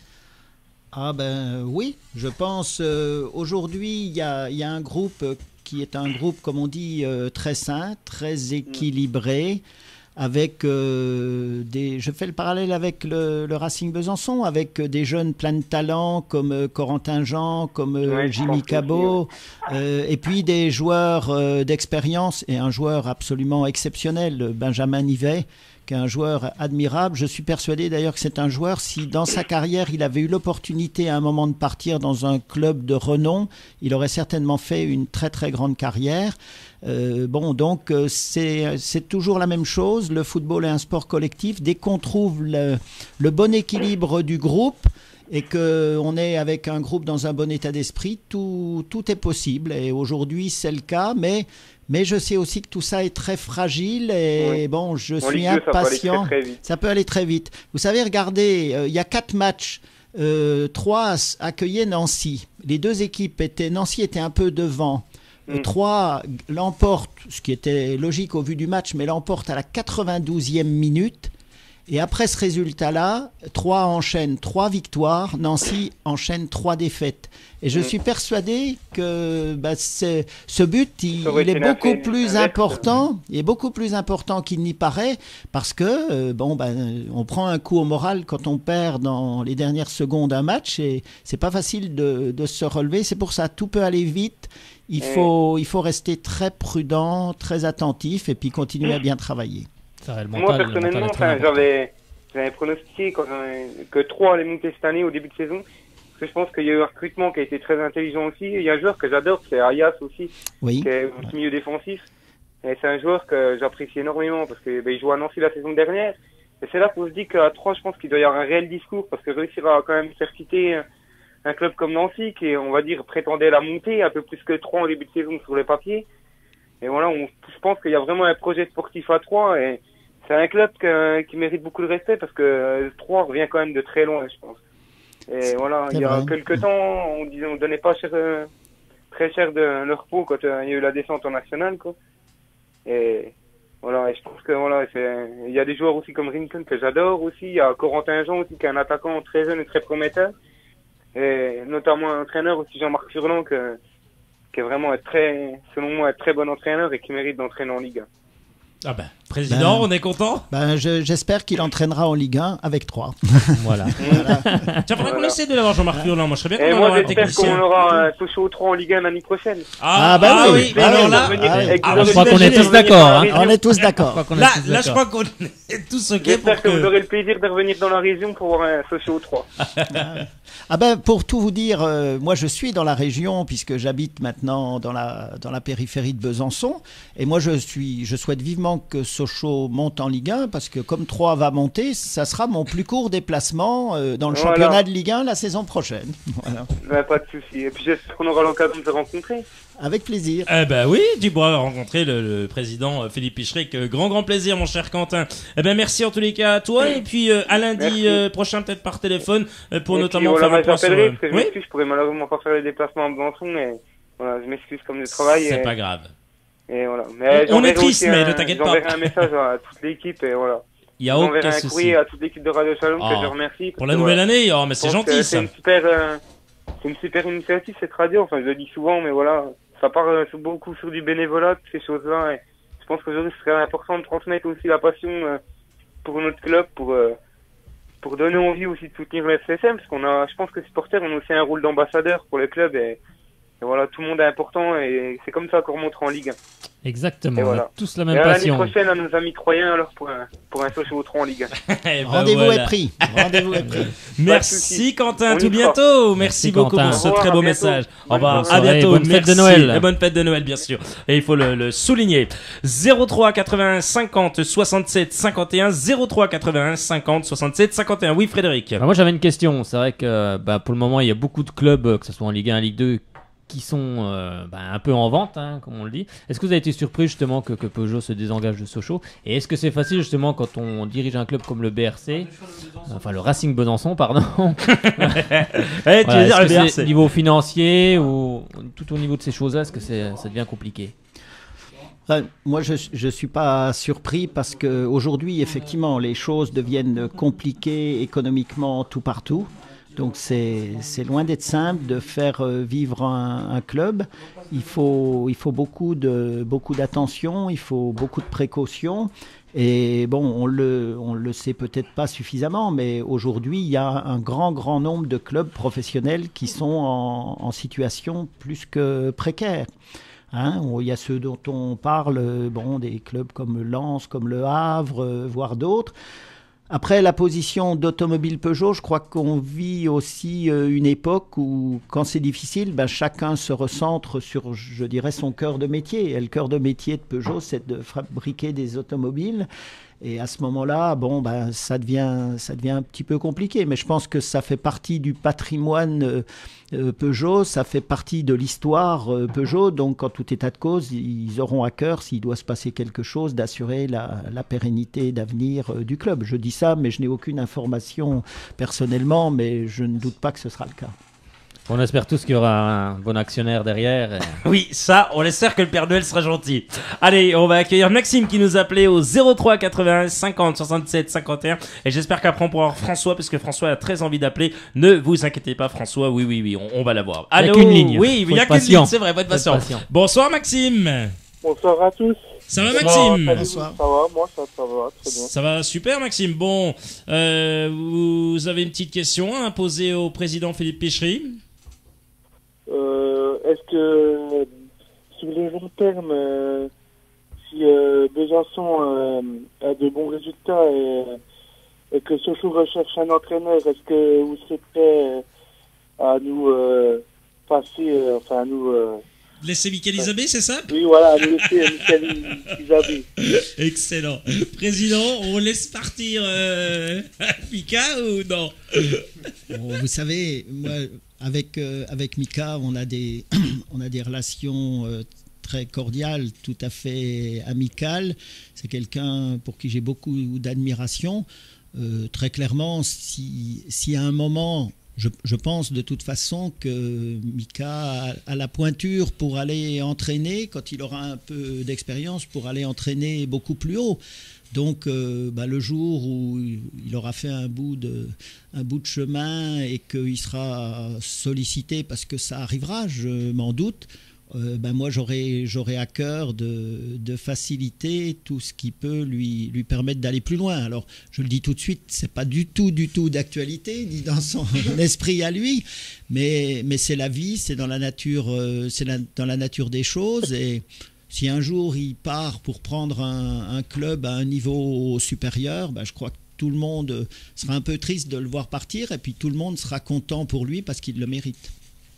Ah ben oui, je pense euh, aujourd'hui il y a, il y a un groupe euh, qui est un groupe comme on dit euh, très sain, très équilibré, avec euh, des. Je fais le parallèle avec le, le Racing Besançon, avec euh, des jeunes pleins de talent comme euh, Corentin Jean, comme euh, Ouais, je Jimmy pense Cabot, euh, et puis des joueurs euh, d'expérience et un joueur absolument exceptionnel, Benjamin Nivet, qui est un joueur admirable. Je suis persuadé d'ailleurs que c'est un joueur, si dans sa carrière il avait eu l'opportunité à un moment de partir dans un club de renom, il aurait certainement fait une très très grande carrière. Euh, bon, donc euh, c'est, c'est toujours la même chose. Le football est un sport collectif. Dès qu'on trouve le, le bon équilibre du groupe et qu'on est avec un groupe dans un bon état d'esprit, tout, tout est possible. Et aujourd'hui, c'est le cas, mais... Mais je sais aussi que tout ça est très fragile et Oui. bon, je En suis Ligue deux, ça peut aller impatient. très, très vite. Ça peut aller très vite. Vous savez, regardez, euh, il y a quatre matchs. Euh, Troyes accueillait Nancy. Les deux équipes étaient. Nancy était un peu devant. Mm. Troyes l'emporte, ce qui était logique au vu du match, mais l'emporte à la quatre-vingt-douzième minute. Et après ce résultat-là, Troyes enchaîne trois victoires, Nancy enchaîne trois défaites. Et je Mm. suis persuadé que bah, c'est, ce but, il, Ça aurait il est été beaucoup l'inverse. plus important. Il est beaucoup plus important qu'il n'y paraît, parce que euh, bon, bah, on prend un coup au moral quand on perd dans les dernières secondes un match, et c'est pas facile de, de se relever. C'est pour ça, tout peut aller vite. Il Mm. faut, il faut rester très prudent, très attentif, et puis continuer à bien travailler. Ça, le Moi, mental- le mental personnellement, est très enfin, important. j'avais, j'avais pronostiqué quand, euh, que Troyes allait monter cette année au début de saison. Parce que je pense qu'il y a eu un recrutement qui a été très intelligent aussi. Il y a un joueur que j'adore, c'est Arias aussi, Oui. qui est au milieu défensif. Et c'est un joueur que j'apprécie énormément parce que ben, il joue à Nancy la saison dernière. Et c'est là qu'on se dit qu'à Troyes, je pense qu'il doit y avoir un réel discours parce que réussir à quand même faire quitter un club comme Nancy qui, on va dire, prétendait la montée un peu plus que Troyes en début de saison sur les papiers. Et voilà, on, je pense qu'il y a vraiment un projet sportif à Troyes et c'est un club que, qui mérite beaucoup de respect parce que Troyes revient quand même de très loin, je pense. Et voilà, C'est il y a vrai. quelques temps, on disait, on donnait pas cher, euh, très cher de leur peau quand euh, il y a eu la descente en national, quoi. Et voilà, et je pense que voilà, c'est, il y a des joueurs aussi comme Rincon que j'adore aussi. Il y a Corentin Jean aussi qui est un attaquant très jeune et très prometteur. Et notamment un entraîneur aussi, Jean-Marc Furlan, que, qui est vraiment un très, selon moi, un très bon entraîneur et qui mérite d'entraîner en Ligue un. Ah ben, président, Ben, on est content. Ben, je- j'espère qu'il entraînera en Ligue un avec trois. Voilà. Voilà. Tiens, faudrait qu'on essaie de l'avoir Jean-Marc Furlan. Moi, je serais bien Et content moi, d'avoir un j'espère technicien. qu'on aura un Sochaux trois en Ligue un l'année prochaine. Ah, Ah, bah ah oui. oui, Ah alors oui. là, Ah oui. Avec Ah, vous bah, aurez je crois le qu'on est plaisir tous de revenir d'accord, dans la hein. région. On est tous d'accord. là, là, je crois qu'on est tous ok pour J'espère que vous que... aurez le plaisir de revenir dans la région pour voir un Sochaux trois. Ah ben, pour tout vous dire, euh, moi je suis dans la région puisque j'habite maintenant dans la, dans la périphérie de Besançon. Et moi je, suis, je souhaite vivement que Sochaux monte en Ligue un parce que comme trois va monter, ça sera mon plus court déplacement euh, dans le Voilà. championnat de Ligue un la saison prochaine. Voilà. Ouais, pas de souci. Et puis j'espère qu'on aura l'occasion de se rencontrer. Avec plaisir. Eh ben oui, tu pourras rencontrer le, le président euh, Philippe Picheric. Euh, grand, grand plaisir, mon cher Quentin. Eh ben merci en tous les cas à toi. Et puis euh, à lundi Merci. euh, prochain, peut-être par téléphone, euh, pour Et notamment puis, voilà, faire un moi, point sur... j'appellerai euh, parce que je Oui, m'excuse, je pourrais malheureusement pas faire les déplacements à Besançon, mais voilà, je m'excuse comme je travaille. c'est et, pas grave. et voilà. Mais On- on j'enverrai est triste, aussi mais un- ne t'inquiète pas. J'enverrai un message à toute l'équipe et voilà. Il y a J'enverrai aucun un souci. courrier à toute l'équipe de Radio Shalom Oh. que je remercie. Pour parce la que, nouvelle voilà, année, oh, mais je c'est pense gentil que ça. C'est une super, euh, c'est une super initiative cette radio. Enfin, je le dis souvent, mais voilà, ça part euh, sur- beaucoup sur du bénévolat, toutes ces choses-là. Et je pense qu'aujourd'hui, ce serait important de transmettre aussi la passion euh, pour notre club, pour euh, pour donner envie aussi de soutenir le F S M, parce qu'on a, je pense que les supporters ont aussi un rôle d'ambassadeur pour le club et, et voilà, tout le monde est important et c'est comme ça qu'on remonte en Ligue un. Exactement. Et On voilà. a tous la Et même à l'année passion. prochaine, à nos amis troyens, alors pour un, pour un Sochaux trois en Ligue un. Eh ben Rendez-vous voilà. est pris. Rendez-vous est pris. Merci souci. Quentin, On tout y bientôt. Merci, Merci, beaucoup Quentin. pour ce Au revoir, très à beau bientôt. message. Au Bonne revoir, à soirée, bientôt. bonne fête de Merci. Noël. Et bonne fête de Noël, bien sûr. Et il faut le, le souligner. zéro trois quatre-vingts cinquante soixante-sept cinquante et un zéro trois quatre-vingts cinquante soixante-sept cinquante et un. Oui, Frédéric. Bah, moi j'avais une question. C'est vrai que bah, pour le moment il y a beaucoup de clubs, euh, que ce soit en Ligue un, Ligue deux, qui sont euh, bah, un peu en vente, hein, comme on le dit. Est-ce que vous avez été surpris justement que, que Peugeot se désengage de Sochaux? Et est-ce que c'est facile justement quand on dirige un club comme le B R C, enfin le Racing Besançon, pardon. Eh, tu Voilà, veux dire est-ce le que B R c'est C. au niveau financier ou tout au niveau de ces choses-là, est-ce que c'est, ça devient compliqué? Enfin, moi, je ne suis pas surpris parce qu'aujourd'hui, effectivement, les choses deviennent compliquées économiquement tout partout. Donc, c'est c'est loin d'être simple de faire euh, vivre un, un club. Il faut, il faut beaucoup de, beaucoup d'attention, il faut beaucoup de précautions. Et bon, on le, on le sait peut-être pas suffisamment, mais aujourd'hui, il y a un grand, grand nombre de clubs professionnels qui sont en, en situation plus que précaire. Hein, on- il y a ceux dont on parle, euh, bon, des clubs comme Lens, comme Le Havre, euh, voire d'autres. Après, la position d'Automobile Peugeot, je crois qu'on vit aussi euh, une époque où, quand c'est difficile, ben, chacun se recentre sur, je dirais, son cœur de métier. Et le cœur de métier de Peugeot, c'est de fabriquer des automobiles. Et à ce moment-là, bon, ben, ça devient, ça devient un petit peu compliqué. Mais je pense que ça fait partie du patrimoine euh, euh, Peugeot, ça fait partie de l'histoire euh, Peugeot. Donc, en tout état de cause, ils auront à cœur, s'il doit se passer quelque chose, d'assurer la, la pérennité d'avenir euh, du club. Je dis ça, mais je n'ai aucune information personnellement, mais je ne doute pas que ce sera le cas. On espère tous qu'il y aura un bon actionnaire derrière. et- Oui, ça, on espère que le Père Noël sera gentil. Allez, on va accueillir Maxime qui nous appelait au zéro trois quatre-vingts cinquante soixante-sept cinquante et un. Et j'espère qu'après on pourra avoir François, parce que François a très envie d'appeler. Ne vous inquiétez pas, François. Oui, oui, oui, on, on va l'avoir. Il y a Allô. qu'une ligne. Oui, il Faut y a être qu'une patient. ligne, c'est vrai, faut être Faut être patient. patient. Bonsoir Maxime. Bonsoir à tous. Ça va Comment Maxime? allez-vous Bonsoir. Ça va, moi ça, ça va, très bien. Ça va super Maxime. Bon, euh, vous avez une petite question à poser au président Philippe Pichery? Euh, Est-ce que sur le long terme, euh, si euh, Besançon euh, a de bons résultats et, et que Sochaux recherche un entraîneur, est-ce que vous serez prêt à nous euh, passer, euh, enfin à nous... Euh, Laissez Michael Isabé, c'est ça? oui, voilà, à nous laisser Michael Isabé. Excellent. Président, on laisse partir euh, Mika ou non? Bon, vous savez, moi, avec, euh, avec Mika, on a des, on a des relations euh, très cordiales, tout à fait amicales. C'est quelqu'un pour qui j'ai beaucoup d'admiration. Euh, très clairement, si, si à un moment, je, je pense de toute façon que Mika a, a la pointure pour aller entraîner, quand il aura un peu d'expérience, pour aller entraîner beaucoup plus haut. Donc, euh, bah, le jour où il aura fait un bout de, un bout de chemin et qu'il sera sollicité, parce que ça arrivera, je m'en doute, euh, ben moi j'aurais j'aurais à cœur de, de faciliter tout ce qui peut lui, lui permettre d'aller plus loin. Alors je le dis tout de suite, c'est pas du tout du tout d'actualité, ni dans son esprit à lui, mais, mais c'est la vie, c'est dans la nature, euh, c'est la, dans la nature des choses. Et si un jour il part pour prendre un, un club à un niveau supérieur, ben je crois que tout le monde sera un peu triste de le voir partir, et puis tout le monde sera content pour lui parce qu'il le mérite.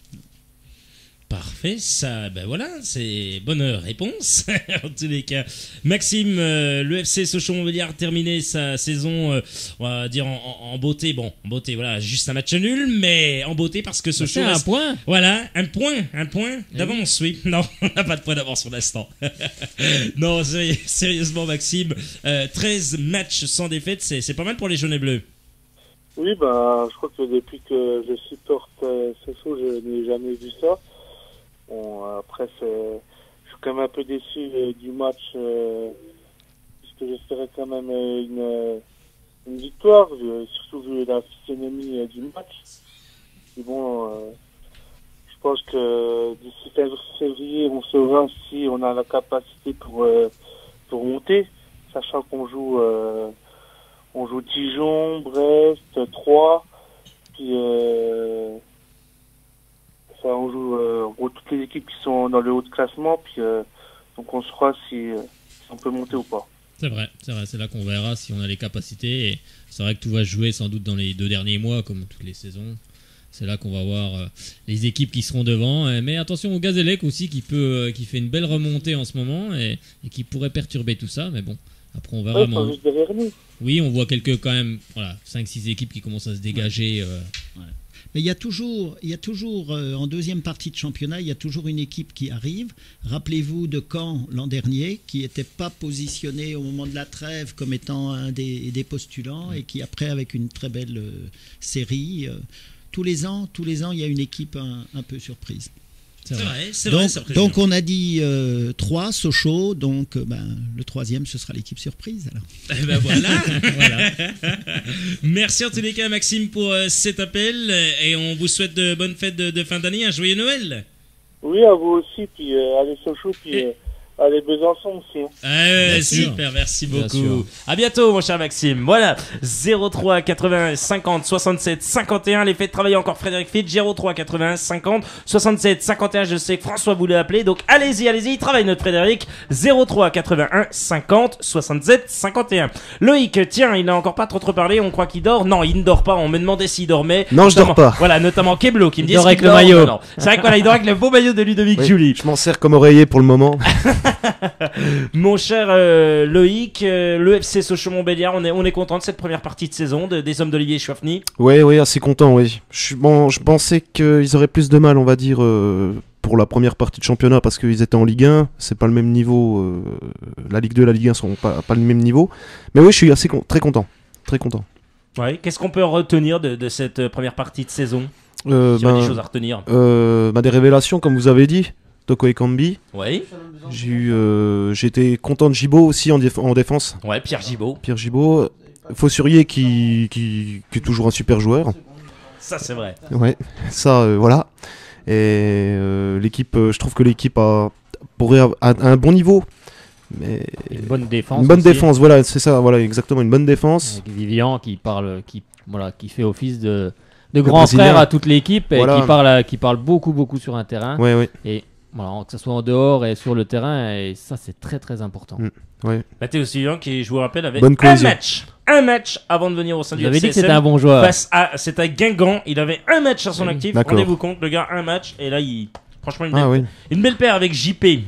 Parfait, ça, ben voilà, c'est bonne réponse en tous les cas. Maxime, euh, le F C Sochaux-Montbéliard a terminé sa saison, euh, on va dire en, en, en beauté. Bon, en beauté, voilà, juste un match nul, mais en beauté parce que Sochaux C'est un reste- point. Voilà, un point, un point d'avance, oui. Non, on n'a pas de point d'avance pour l'instant. Non, séri- sérieusement, Maxime, euh, treize matchs sans défaite, c'est c'est pas mal pour les jaunes et bleus. Oui, bah, je crois que depuis que je supporte euh, Sochaux, je n'ai jamais vu ça. Bon, après, c'est, je suis quand même un peu déçu euh, du match, euh, puisque j'espérais quand même euh, une, euh, une victoire, euh, surtout vu la physionomie euh, du match. Mais bon, euh, je pense que d'ici fin février, on saura si on a la capacité pour, euh, pour monter, sachant qu'on joue, euh, on joue Dijon, Brest, Troyes, puis euh, enfin, on joue euh, en gros toutes les équipes qui sont dans le haut de classement, puis euh, donc on saura si, euh, si on peut monter ou pas. C'est vrai, c'est vrai, c'est là qu'on verra si on a les capacités. Et c'est vrai que tout va se jouer sans doute dans les deux derniers mois, comme toutes les saisons. C'est là qu'on va voir euh, les équipes qui seront devant. Euh, mais attention au Gazélec aussi, qui peut, euh, qui fait une belle remontée en ce moment et, et qui pourrait perturber tout ça. Mais bon, après on verra. Ouais, ils mais sont on- juste derrière nous. Oui, on voit quelques quand même, voilà, cinq six équipes qui commencent à se dégager. euh, Mais il y a toujours, il y a toujours euh, en deuxième partie de championnat, il y a toujours une équipe qui arrive. Rappelez-vous de Caen l'an dernier, qui n'était pas positionné au moment de la trêve comme étant un des, des postulants, et qui après, avec une très belle euh, série, euh, tous les ans, tous les ans, il y a une équipe un, un peu surprise. C'est vrai, c'est donc, vrai, c'est impressionnant. donc on a dit euh, trois, Sochaux, donc euh, ben, le troisième ce sera l'équipe surprise alors. Eh ben voilà. Voilà. Merci en tous les cas, Maxime, pour euh, cet appel, et on vous souhaite de bonnes fêtes de, de fin d'année, un joyeux Noël. Oui, à vous aussi, puis euh, allez Sochaux, puis euh, allez Besançon aussi. Hein. Ah ouais, Bien sûr. super, merci Bien beaucoup. sûr. À bientôt, mon cher Maxime. Voilà, zéro trois quatre-vingts cinquante soixante-sept cinquante et un. Les faites travailler encore Frédéric Fitch, zéro trois quatre-vingts cinquante soixante-sept cinquante et un. Je sais que François voulait appeler, donc allez-y, allez-y, il travaille notre Frédéric. zéro trois quatre-vingt-un cinquante soixante-sept cinquante et un. Loïc, tiens, il n'a encore pas trop trop parlé, on croit qu'il dort. Non, il ne dort pas, on me demandait s'il dormait. Non, je Notamment- dors pas. Voilà, notamment Keblo qui me Il dit dort est-ce avec qu'il le maillot. Non, non. C'est vrai que voilà, il dort avec le beau maillot de Ludovic Oui, Julie. je m'en sers comme oreiller pour le moment. Mon cher euh, Loïc, euh, le F C Sochaux-Montbéliard, on est, on est content de cette première partie de saison de- des hommes d'Olivier Chouafny. Oui, oui, assez content, oui. Je, suis- bon, je pensais qu'ils auraient plus de mal, on va dire, euh, pour la première partie de championnat, parce qu'ils étaient en Ligue un. C'est pas le même niveau. euh, la Ligue deux et la Ligue un sont pas, pas le même niveau. Mais oui, je suis assez con- très content. Très content. Ouais. Qu'est-ce qu'on peut retenir de, de cette euh, première partie de saison Euh, S'il y a ben, des choses à retenir. euh, bah, des révélations, comme vous avez dit. Toko Ekambi. Oui. J'ai eu, euh, j'étais content de Gibaud aussi en, déf- en défense. Ouais, Pierre Gibaud. Pierre Gibaud. Fossurier qui, qui, qui est toujours un super joueur. Ça, c'est vrai. Ouais, ça, euh, voilà. Et euh, l'équipe, euh, je trouve que l'équipe a, pourrait avoir- a, a un bon niveau. Mais Une bonne défense. une bonne aussi. défense, voilà, c'est ça, voilà, exactement, une bonne défense. Avec Vivian qui parle, qui voilà, qui fait office de, de Le grand Brésilien. frère à toute l'équipe et Voilà. qui parle, à- qui parle beaucoup, beaucoup sur un terrain. Ouais, ouais. Et voilà, que ce soit en dehors et sur le terrain, et ça c'est très très important. Mm. Ouais. Mathéo Sillon qui, je vous rappelle, avec Bonne un cohésion. match. Un match avant de venir au sein Vous du avez F C dit que S M. c'était un bon joueur. Face à, c'était à Guingamp. Il avait un match à son Oui. actif. D'accord. Rendez-vous compte, le gars, un match. Et là, il. Franchement, une belle, Ah oui. une belle paire avec J P.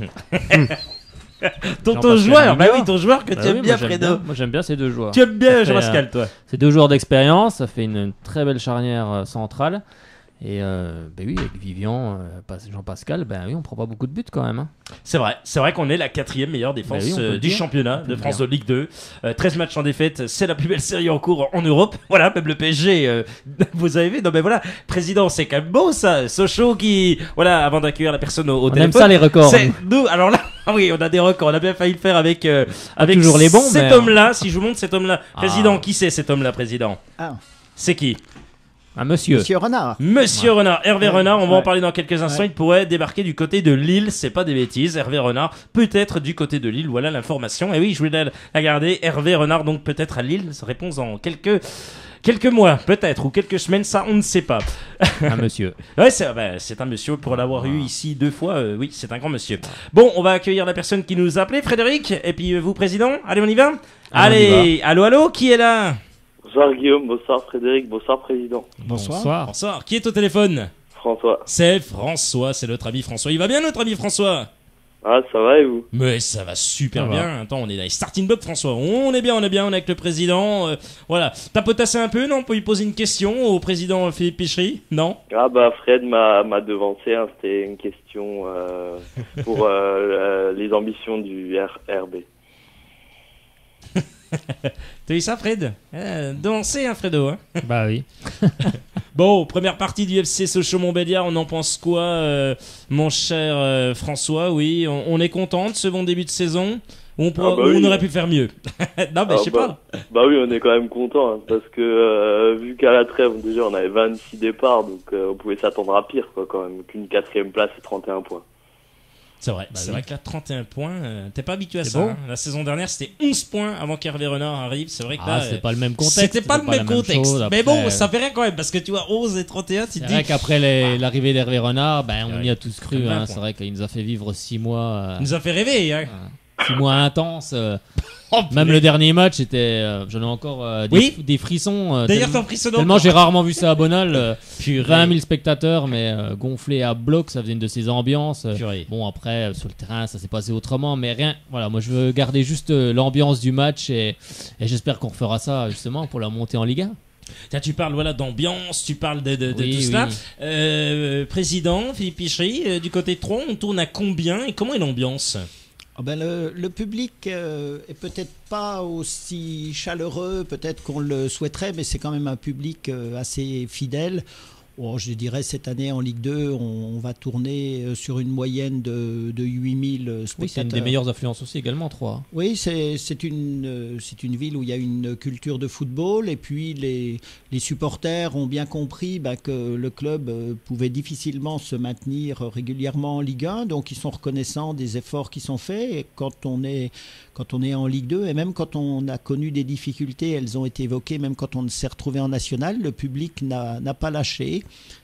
ton, ton Jean-Pascal joueur, bah Mignon. oui, ton joueur que Bah tu aimes oui, bien, moi, j'aime Fredo. Moi j'aime bien ces deux joueurs. Tu aimes bien Ça fait, Jean-Pascal, euh, toi. C'est deux joueurs d'expérience, ça fait une, une très belle charnière euh, centrale. Et euh, ben oui, avec Vivian, euh, pas- Jean-Pascal, ben oui, on prend pas beaucoup de buts quand même. Hein. C'est vrai, c'est vrai qu'on est la quatrième meilleure défense Bah oui, on peut euh, le du dire. championnat On peut de le France dire. de Ligue deux. Euh, treize matchs en défaite, c'est la plus belle série en cours en Europe. Voilà, même le P S G, euh, vous avez vu, non mais voilà, président, c'est quand même beau ça. Sochaux qui, voilà, avant d'accueillir la personne au, au On aime téléphone. ça les records. C'est nous. nous, alors là, ah oui, on a des records, on a bien failli le faire avec, euh, avec toujours les bons, cet mais- homme-là. Si je vous montre cet homme-là, Ah. président, qui c'est cet homme-là, président Ah. C'est qui Un monsieur. Monsieur Renard. Monsieur Ouais. Renard, Hervé Ouais, Renard, on va ouais. en parler dans quelques instants. Ouais. Il pourrait débarquer du côté de Lille, c'est pas des bêtises. Hervé Renard, peut-être du côté de Lille, voilà l'information. Et oui, je voulais la, la garder. Hervé Renard, donc peut-être à Lille, réponse en quelques, quelques mois, peut-être, ou quelques semaines, ça on ne sait pas. Un monsieur. Ouais, c'est, bah, c'est un monsieur, pour l'avoir eu ici deux fois, euh, oui, c'est un grand monsieur. Bon, on va accueillir la personne qui nous a appelé, Frédéric, et puis euh, vous, président. Allez, on y va. Allez, allô, allô, qui est là? Bonsoir Guillaume, bonsoir Frédéric, bonsoir Président. Bonsoir. Bonsoir. Qui est au téléphone? François. C'est François, c'est notre ami François. Il va bien, notre ami François? Ah, ça va et vous? Mais ça va super Ça va. bien. Attends, on est dans les starting blocks, François. On est bien, on est bien, on est avec le président. euh, voilà. T'as potassé un peu, non? On peut lui poser une question au président Philippe Pichery? Non? Ah bah Fred m'a m'a devancé, hein, c'était une question euh, pour euh, euh, les ambitions du R R B. T'as vu ça, Fred? euh, Dansé, hein, Fredo, hein? Bah oui. Bon, première partie du F C Sochaux-Montbéliard, on en pense quoi, euh, mon cher euh, François? Oui, on, on est content de ce bon début de saison? Ou on, pourra- Ah bah ou on oui. aurait pu faire mieux? Non, mais Ah je sais bah, pas. Bah oui, on est quand même content, hein, parce que euh, vu qu'à la trêve, déjà on avait vingt-six départs, donc euh, on pouvait s'attendre à pire, quoi, quand même, qu'une quatrième place et trente et un points. C'est vrai, Bah c'est oui. vrai que là, trente et un points, euh, t'es pas habitué à C'est ça. beau. Hein. La saison dernière, c'était onze points avant qu'Hervé Renard arrive. C'est vrai que Ah, là, c'est euh, pas le même contexte. c'était pas c'est le même la contexte. chose. Mais Après, bon, ça fait rien quand même, parce que tu vois, onze et trente et un, tu te C'est dis. vrai qu'après les- l'arrivée d'Hervé Renard, ben, on Ouais. y a tous cru. vingt Hein. points. C'est vrai qu'il nous a fait vivre six mois. euh, Il nous a fait rêver, hein. six mois intenses. euh, Oh, Même purée. le dernier match, était, euh, j'en ai encore euh, des, Oui. des frissons. euh, D'ailleurs, tellement- t'en frissonnes Tellement encore. j'ai rarement vu ça à Bonal. euh, Purée. vingt mille spectateurs, mais euh, gonflés à bloc, ça faisait une de ces ambiances. euh, Purée. Bon, après, euh, sur le terrain, ça s'est passé autrement, mais rien. Voilà, moi je veux garder juste euh, l'ambiance du match et, et j'espère qu'on refera ça justement pour la montée en Ligue un. Tiens, tu parles voilà d'ambiance, tu parles de, de, de Oui, tout oui. cela. Euh, président Philippe Pichery, euh, du côté de Troyes, on tourne à combien et comment est l'ambiance? Ah ben le, le public euh, est peut-être pas aussi chaleureux, peut-être qu'on le souhaiterait, mais c'est quand même un public euh, assez fidèle. Oh, je dirais cette année en Ligue deux, on, on va tourner euh, sur une moyenne de, de huit mille spectateurs. Oui, c'est une des meilleures affluences aussi également, Troyes. Oui, c'est c'est une, euh, c'est une ville où il y a une culture de football et puis les, les supporters ont bien compris bah, que le club euh, pouvait difficilement se maintenir régulièrement en Ligue un, donc ils sont reconnaissants des efforts qui sont faits et quand on est, quand on est en Ligue deux et même quand on a connu des difficultés, elles ont été évoquées, même quand on s'est retrouvé en national, le public n'a n'a pas lâché.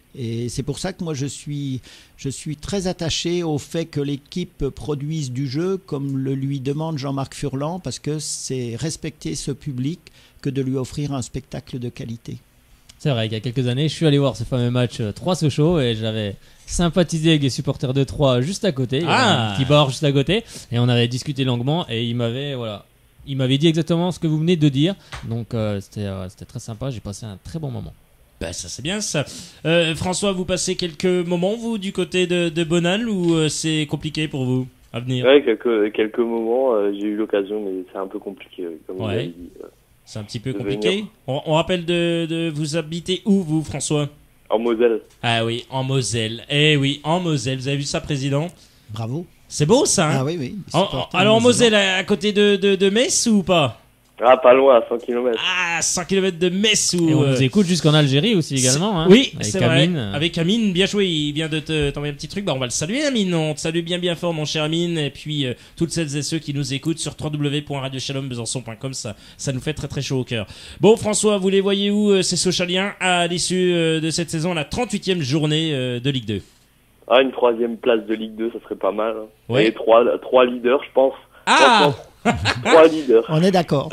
Et c'est pour ça que moi je suis, je suis très attaché au fait que l'équipe produise du jeu comme le lui demande Jean-Marc Furlan, parce que c'est respecter ce public que de lui offrir un spectacle de qualité. C'est vrai qu'il y a quelques années, je suis allé voir ce fameux match euh, Troyes Sochaux et j'avais sympathisé avec les supporters de Troyes juste à côté. Il y avait Ah. un petit bar juste à côté et on avait discuté longuement et il m'avait voilà, il m'avait dit exactement ce que vous venez de dire. Donc euh, c'était euh, c'était très sympa, j'ai passé un très bon moment. Bah ça c'est bien ça. Euh, François, vous passez quelques moments vous du côté de, de Bonal ou euh, c'est compliqué pour vous à venir? Ouais, quelques, quelques moments, euh, j'ai eu l'occasion, mais c'est un peu compliqué, euh, comme vous Ouais. avez dit. euh, C'est un petit peu de compliqué. venir. On, on rappelle de, de vous habitez où vous, François? En Moselle. Ah oui, en Moselle. Eh oui, en Moselle. Vous avez vu ça, président? Bravo. C'est beau ça. Hein? Ah oui, oui. En- en- alors en Moselle, à, à côté de, de, de Metz ou pas? Ah, pas loin, à cent kilomètres. Ah, cent kilomètres de Metz ou. Et on euh, nous écoute jusqu'en Algérie aussi également. Hein, Oui, avec c'est Amine. vrai. Avec Amine, bien joué. Il vient de te t'envoyer un petit truc. Bah, on va le saluer, Amine. On te salue bien, bien fort, mon cher Amine. Et puis, euh, toutes celles et ceux qui nous écoutent sur w w w point radio shalom besançon point com, ça, ça nous fait très, très chaud au cœur. Bon, François, vous les voyez où, euh, ces Sochaliens, à l'issue euh, de cette saison, la trente-huitième journée euh, de Ligue deux? Ah, une troisième place de Ligue deux, ça serait pas mal. hein. Ouais. Et trois, trois leaders, je pense. Ah! Franchement, trois leaders. On est d'accord.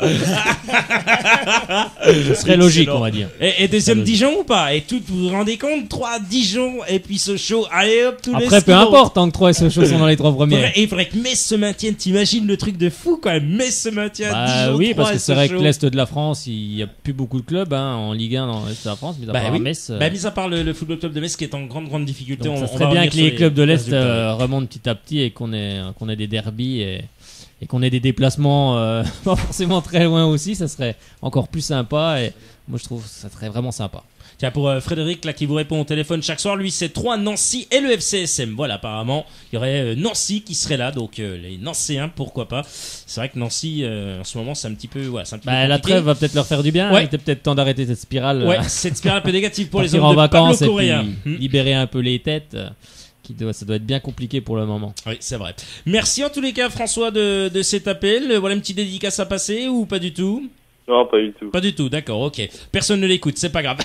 Ce serait logique, on va dire. Et, et deuxième logique. Dijon ou pas? Et tout, vous vous rendez compte? trois Dijon et puis Sochaux. Allez hop, tous les Après, peu secondes. importe, tant que Troyes et Sochaux sont dans les trois premiers. Faudrait- et il faudrait que Metz se maintienne. T'imagines le truc de fou quand même. Metz se maintient. Bah Dijon, oui, parce Troyes que et c'est vrai que Sochaux. l'Est de la France, il n'y a plus beaucoup de clubs hein, en Ligue un dans l'Est de la France, mais à Bah part oui. Metz. euh, Bah, mis à part le, le football club de Metz qui est en grande grande difficulté. donc on, ça on serait va bien revenir que sur les clubs de l'Est résultats. euh, remontent petit à petit et qu'on ait, qu'on ait des derbies et, et qu'on ait des déplacements euh, pas forcément très loin aussi, ça serait encore plus sympa et moi je trouve que ça serait vraiment sympa. Tiens, pour euh, Frédéric, là, qui vous répond au téléphone chaque soir, lui, c'est Troyes, Nancy et le F C S M. Voilà, apparemment, il y aurait euh, Nancy qui serait là, donc euh, les Nancéens, pourquoi pas. C'est vrai que Nancy, euh, en ce moment, c'est un petit peu, ouais, c'est un petit Bah, peu la compliqué. trêve va peut-être leur faire du bien. Ouais. Il était peut-être temps d'arrêter cette spirale. Ouais, euh, cette spirale un peu négative pour les partir hommes en de vacances Pablo et Correa. puis Hmm. libérer un peu les têtes. euh, Qui doit, ça doit être bien compliqué pour le moment. Oui, c'est vrai. Merci en tous les cas, François, de, de cet appel. Voilà une petite dédicace à passer ou pas du tout? Non, pas du tout. Pas du tout, d'accord, ok. Personne ne l'écoute, c'est pas grave.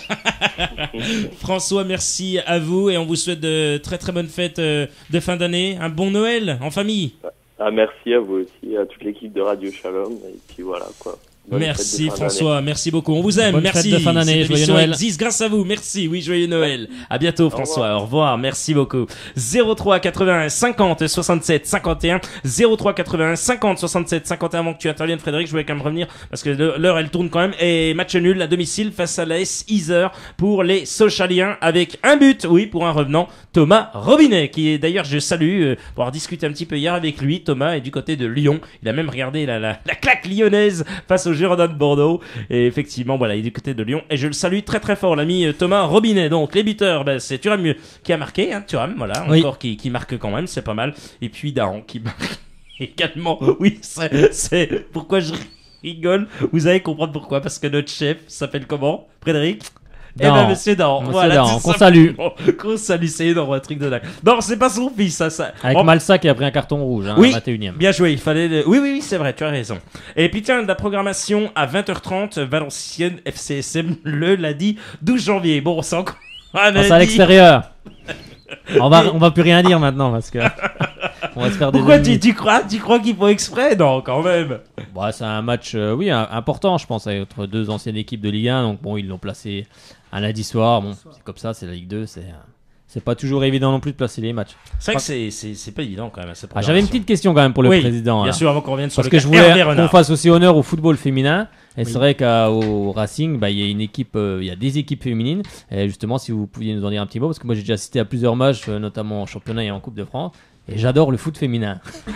François, merci à vous et on vous souhaite de très très bonnes fêtes euh, de fin d'année. Un bon Noël en famille. Ah, merci à vous aussi, à toute l'équipe de Radio Shalom. Et puis voilà, quoi. Bonne Merci fête de fin François, d'année. merci beaucoup. On vous aime, Bonne merci. fête de fin d'année, Cette joyeux émission Noël. existe grâce à vous, merci. Oui, joyeux Noël. À bientôt François, au revoir, merci beaucoup. zéro trois quatre-vingt-un cinquante soixante-sept cinquante et un zéro trois quatre-vingt-un cinquante soixante-sept cinquante et un. Avant que tu interviennes, Frédéric, je voulais quand même revenir parce que l'heure elle tourne quand même. Et match nul à domicile face à l'A S Isère pour les Sochaliens avec un but, oui, pour un revenant, Thomas Robinet, qui est d'ailleurs, je salue, euh, pour avoir discuté un petit peu hier avec lui. Thomas est du côté de Lyon, il a même regardé la, la, la claque lyonnaise face aux Girondins de Bordeaux. Et effectivement, voilà, il est du côté de Lyon. Et je le salue très très fort, l'ami euh, Thomas Robinet. Donc, les buteurs, ben, c'est Thuram qui a marqué, hein, Thuram, voilà, Oui. encore qui, qui marque quand même, c'est pas mal. Et puis Dahan qui marque également. Oui, c'est, c'est pourquoi je rigole. Vous allez comprendre pourquoi, parce que notre chef s'appelle comment, Frédéric? Eh ben, Dahan. monsieur Dahan. Monsieur Voilà, Dahan, tout qu'on simplement. Qu'on salue, c'est énorme, un truc de dingue. Non, c'est pas son fils, ça. ça. Avec Oh, Malsa qui a pris un carton rouge, hein, oui, à vingt et unième. bien joué, il fallait... le- Oui, oui, oui, c'est vrai, tu as raison. Et puis tiens, la programmation à vingt heures trente, Valenciennes F C S M, le lundi douze janvier. Bon, c'est encore un Passe lundi. à l'extérieur. on va, on va plus rien dire maintenant parce que on va se faire des Pourquoi tu, ennemis. tu crois, tu crois qu'ils font exprès? Non, quand même. Bon, c'est un match, euh, oui, un- important, je pense, entre deux anciennes équipes de Ligue un. Donc bon, ils l'ont placé un lundi soir. Bon, c'est comme ça, c'est la Ligue deux. C'est, euh, c'est pas toujours évident non plus de placer les matchs. C'est vrai que c'est, c'est, c'est pas évident quand même. Cette Ah, j'avais une petite question quand même pour le Oui, président. bien là. sûr, avant qu'on revienne sur Parce le que cas je voulais Hervé qu'on Renard. fasse aussi honneur au football féminin. Et Oui. c'est vrai qu'au Racing, bah, il y a une équipe, euh, il y a des équipes féminines. Et justement, si vous pouviez nous en dire un petit mot, parce que moi j'ai déjà assisté à plusieurs matchs, euh, notamment en championnat et en Coupe de France. Et j'adore le foot féminin.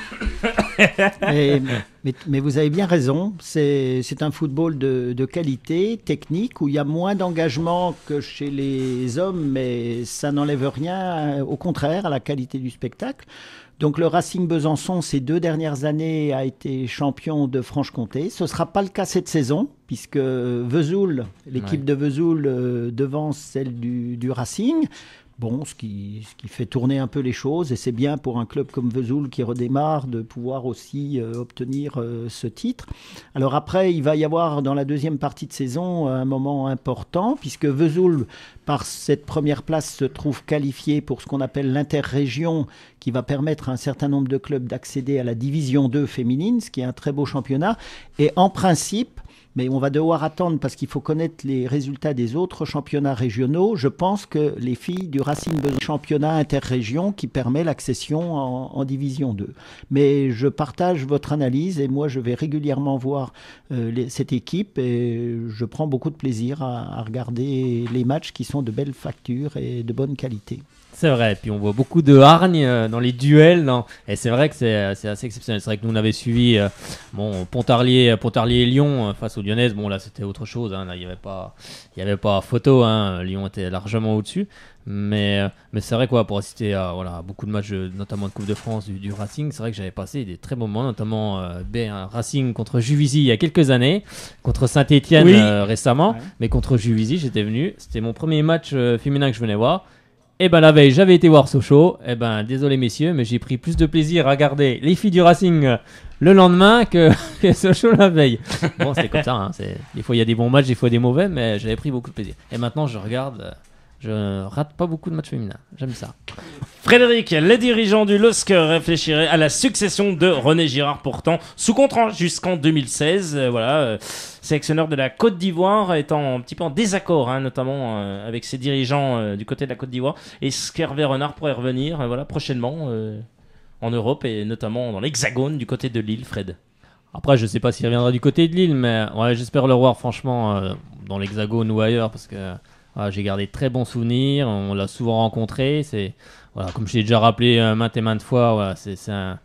mais, mais, mais vous avez bien raison, c'est c'est un football de, de qualité, technique, où il y a moins d'engagement que chez les hommes, mais ça n'enlève rien, au contraire, à la qualité du spectacle. Donc le Racing Besançon, ces deux dernières années, a été champion de Franche-Comté. Ce ne sera pas le cas cette saison, puisque Vesoul, l'équipe Ouais. de Vesoul euh, devance celle du, du Racing. Bon, ce qui, ce qui fait tourner un peu les choses, et c'est bien pour un club comme Vesoul qui redémarre de pouvoir aussi euh, obtenir euh, ce titre. Alors après, il va y avoir dans la deuxième partie de saison un moment important, puisque Vesoul, par cette première place, se trouve qualifié pour ce qu'on appelle l'interrégion, qui va permettre à un certain nombre de clubs d'accéder à la division deux féminine, ce qui est un très beau championnat. Et en principe, mais on va devoir attendre parce qu'il faut connaître les résultats des autres championnats régionaux. Je pense que les filles du Racing Besançon, championnat interrégion qui permet l'accession en, en division deux. Mais je partage votre analyse et moi je vais régulièrement voir euh, les- cette équipe et je prends beaucoup de plaisir à, à regarder les matchs qui sont de belles factures et de bonne qualité. C'est vrai, et puis on voit beaucoup de hargne euh, dans les duels, dans- et c'est vrai que c'est, euh, c'est assez exceptionnel. C'est vrai que nous on avait suivi euh, bon, Pontarlier, Pontarlier et Lyon euh, face aux Lyonnaises. Bon là c'était autre chose, hein. Là il n'y avait pas, il y avait pas photo, hein. Lyon était largement au-dessus. Mais, euh, mais c'est vrai quoi, pour assister à voilà, beaucoup de matchs, euh, notamment de Coupe de France du, du Racing, c'est vrai que j'avais passé des très bons moments, notamment euh, ben, un Racing contre Juvisy il y a quelques années, contre Saint-Etienne Oui. récemment, Ouais. mais contre Juvisy j'étais venu, c'était mon premier match euh, féminin que je venais voir. Et ben la veille, j'avais été voir Sochaux. Et ben désolé messieurs, mais j'ai pris plus de plaisir à regarder les filles du Racing euh, le lendemain que, que Sochaux la veille. Bon, c'est comme ça. Hein, c'est... Des fois il y a des bons matchs, des fois des mauvais, mais j'avais pris beaucoup de plaisir. Et maintenant je regarde, euh, je rate pas beaucoup de matchs féminins. J'aime ça. Frédéric, les dirigeants du L O S C réfléchiraient à la succession de René Girard, pourtant sous contrat jusqu'en deux mille seize. Euh, voilà, euh, sélectionneur de la Côte d'Ivoire, étant un petit peu en désaccord, hein, notamment euh, avec ses dirigeants euh, du côté de la Côte d'Ivoire. Est-ce qu'Hervé Renard pourrait revenir euh, voilà, prochainement euh, en Europe et notamment dans l'Hexagone du côté de Lille, Fred? Après, je sais pas s'il reviendra du côté de Lille, mais ouais, j'espère le revoir franchement euh, dans l'Hexagone ou ailleurs parce que voilà, j'ai gardé de très bons souvenirs. On l'a souvent rencontré. C'est voilà, comme je l'ai déjà rappelé euh, maintes et maintes fois, voilà, c'est, c'est un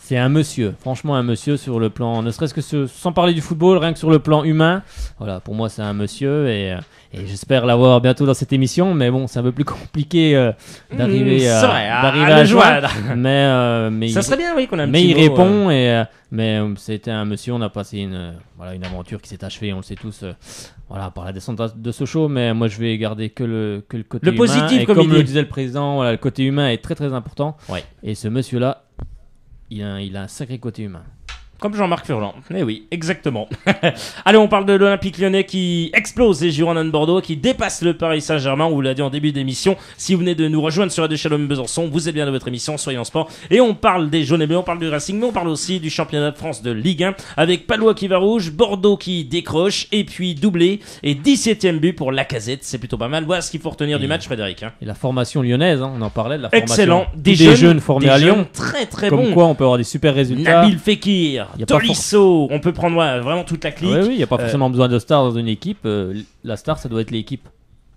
C'est un monsieur, franchement un monsieur sur le plan, ne serait-ce que ce- sans parler du football, rien que sur le plan humain. Voilà, pour moi c'est un monsieur et, euh, et j'espère l'avoir bientôt dans cette émission. Mais bon, c'est un peu plus compliqué euh, d'arriver, Mmh, c'est à, vrai, à- d'arriver à à, le joindre. joindre. Mais, euh, mais Ça il- serait bien, oui, qu'on ait un mais petit il mot, répond et euh, mais euh, c'était un monsieur. On a passé une euh, voilà une aventure qui s'est achevée, on le sait tous. euh, voilà, par la descente de Sochaux. Mais moi je vais garder que le que le côté Le humain. positif, Et comme comme il le dit. disait le président, voilà, le côté humain est très très important. Ouais. Et ce monsieur là. Il a, un- il a un sacré côté humain. Comme Jean-Marc Furlan. Eh oui, exactement. Allez, on parle de l'Olympique Lyonnais qui explose les Girondins de Bordeaux, qui dépasse le Paris Saint-Germain. On vous l'a dit en début d'émission. Si vous venez de nous rejoindre sur Radio Shalom Besançon, vous êtes bien dans votre émission Soyons Sport. Et on parle des jaunes et bleus, on parle du Racing, mais on parle aussi du championnat de France de Ligue un avec Palois qui va rouge, Bordeaux qui décroche, et puis doublé et dix-septième but pour Lacazette. C'est plutôt pas mal. Voilà ce qu'il faut retenir Et- du match, Frédéric. hein. Et la formation lyonnaise, hein, on en parlait de la formation. Excellent. Tous Des, des jeunes, jeunes formés des à jeunes Lyon. très très Comme bons. quoi on peut avoir des super résultats. Nabil Fekir, Y a pas Tolisso, on peut prendre ouais, vraiment toute la clique. Oui, oui, il n'y a pas Euh, forcément besoin de stars dans une équipe. euh, la star, ça doit être l'équipe.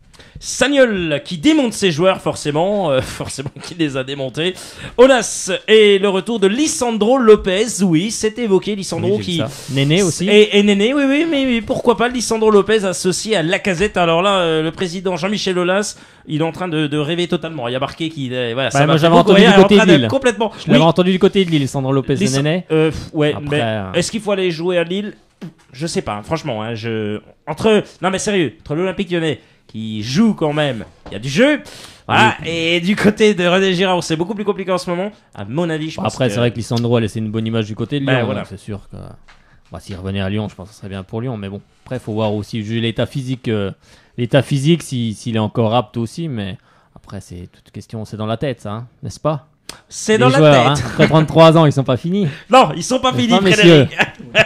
Sagnol qui démonte ses joueurs forcément, euh, forcément qui les a démontés. Olas et le retour de Lisandro Lopez, oui, c'est évoqué Lisandro Oui, j'ai qui vu ça. Néné aussi. Et, et Néné, oui, oui, mais, mais pourquoi pas Lisandro Lopez associé à Lacazette. Alors là, euh, le président Jean-Michel Aulas, il est en train de, de rêver totalement. Il y a marqué qu'il, euh, voilà, ça Bah, m'a moi, fait j'avais beaucoup entendu rire, du il est en côté train de de Lille. complètement. Je l'avais Oui. entendu du côté de Lille, Sandro Lopez Liss- et Néné. Euh, pff, ouais, Après, mais euh, est-ce qu'il faut aller jouer à Lille? Je sais pas, hein, franchement. Hein, je... Entre, non mais sérieux, entre l'Olympique Lyonnais qui joue quand même, il y a du jeu. Voilà, et du côté de René Girard, c'est beaucoup plus compliqué en ce moment. À mon avis, je pense. Après, que... c'est vrai que Lisandro a laissé une bonne image du côté de Lyon. Ben, voilà. Donc c'est sûr que bah, s'il revenait à Lyon, je pense que ce serait bien pour Lyon. Mais bon, après, il faut voir aussi juger l'état physique, euh, l'état physique si- s'il est encore apte aussi. Mais après, c'est toute question, c'est dans la tête, ça, hein, n'est-ce pas? C'est Les dans la joueurs, tête. hein, après trente-trois ans, ils sont pas finis. Non, ils sont pas N'est-ce finis, pas, messieurs? Frédéric.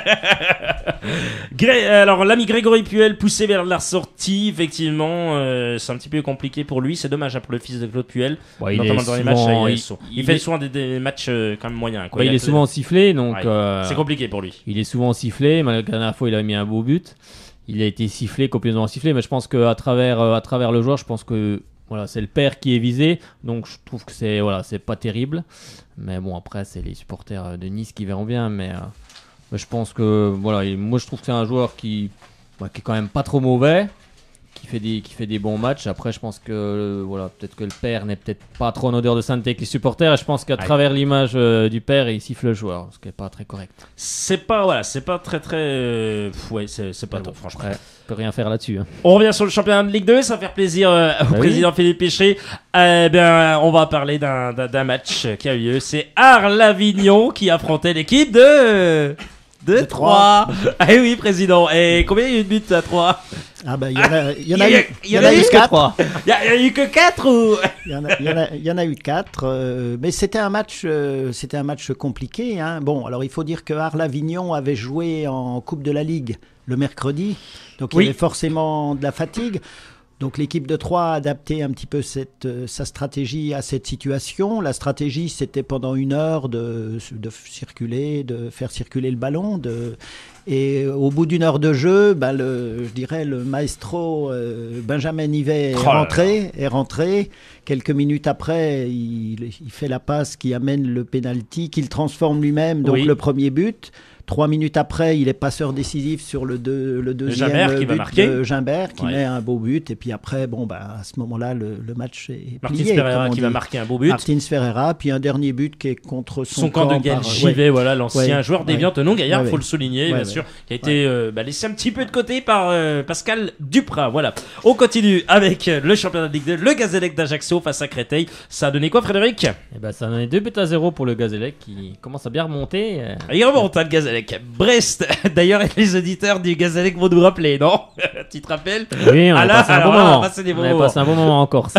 Gré- Alors, l'ami Grégory Puel poussé vers la sortie, effectivement, euh, c'est un petit peu compliqué pour lui. C'est dommage hein, pour le fils de Claude Puel. Bon, il notamment est dans les souvent- matchs. Il, il- il, il fait est- souvent des, des matchs euh, quand même moyens. Quoi. Bah, il a est que- souvent sifflé, donc Ouais. euh, C'est compliqué pour lui. il est souvent sifflé. Malgré que la dernière fois, il avait mis un beau but. Il a été sifflé, complètement sifflé. Mais je pense qu'à travers, euh, à travers le joueur, je pense que voilà, c'est le père qui est visé. Donc je trouve que c'est voilà, c'est pas terrible. Mais bon, après, c'est les supporters euh, de Nice qui verront bien. Mais, euh, mais je pense que voilà, et moi je trouve que c'est un joueur qui, bah, qui est quand même pas trop mauvais. Qui fait, des, qui fait des bons matchs. Après, je pense que euh, voilà, peut-être que le père n'est peut-être pas trop en odeur de sainteté avec les supporters. Et je pense qu'à Ouais. travers l'image euh, du père, il siffle le joueur, ce qui n'est pas très correct. C'est pas, voilà, c'est pas très très. euh, pff, ouais, c'est c'est pas Mais top, bon, franchement. après, on peut rien faire là-dessus. hein. On revient sur le championnat de Ligue deux, ça va faire plaisir euh, au Bah oui. président Philippe Péchet. Eh bien, on va parler d'un d'un- d'un match qui a eu lieu. C'est Arles-Avignon qui affrontait l'équipe de. De trois. Ah oui, président. Et combien il y a eu de buts à trois? Ah ben, il y en a, il y en Il a y a- eu, il y en a eu eu que quatre. trois. Il y, a- il y a eu que quatre ou. Il y en a, il y en a- il y en a eu quatre, euh, mais c'était un match, euh, c'était un match compliqué. Hein. Bon, alors il faut dire que Arles-Avignon avait joué en Coupe de la Ligue le mercredi, donc Oui. il y avait forcément de la fatigue. Donc l'équipe de Troyes a adapté un petit peu cette, euh, sa stratégie à cette situation. La stratégie, c'était pendant une heure de, de circuler, de faire circuler le ballon. De, et au bout d'une heure de jeu, ben le, je dirais le maestro euh, Benjamin Nivet est Oh là là. rentré, est rentré. Quelques minutes après, il, il fait la passe qui amène le penalty, qu'il transforme lui-même, donc Oui. le premier but. Trois minutes après, il est passeur décisif sur le, deux, le deuxième Gimbert qui va but marquer. de Gimbert qui Ouais. met un beau but. Et puis après, bon, bah, à ce moment-là, le, le match est Martins plié. Pereira comme on qui va dit. marquer un beau but. Martins Ferreira, puis un dernier but qui est contre son, Son camp de par- Gaël ouais. Givet, voilà, l'ancien Ouais. joueur déviant non Gaillard, Ouais, faut ouais. le souligner, Ouais, bien ouais. sûr, qui a été euh, bah, laissé un petit peu de côté par euh, Pascal Duprat. Voilà. On continue avec euh, le championnat de Ligue deux, le Gazélec d'Ajaccio face à Créteil. Ça a donné quoi, Frédéric? Et ben, ça a donné deux buts à zéro pour le Gazélec qui commence à bien remonter. euh. Il remonte, hein, le Gazélec. Brest, d'ailleurs, les auditeurs du Gazélec vont nous rappeler, non? Tu te rappelles? Oui, on Ah a là, passé un alors bon là, on a moment. passé des bons On a moments. passé un bon moment en Corse.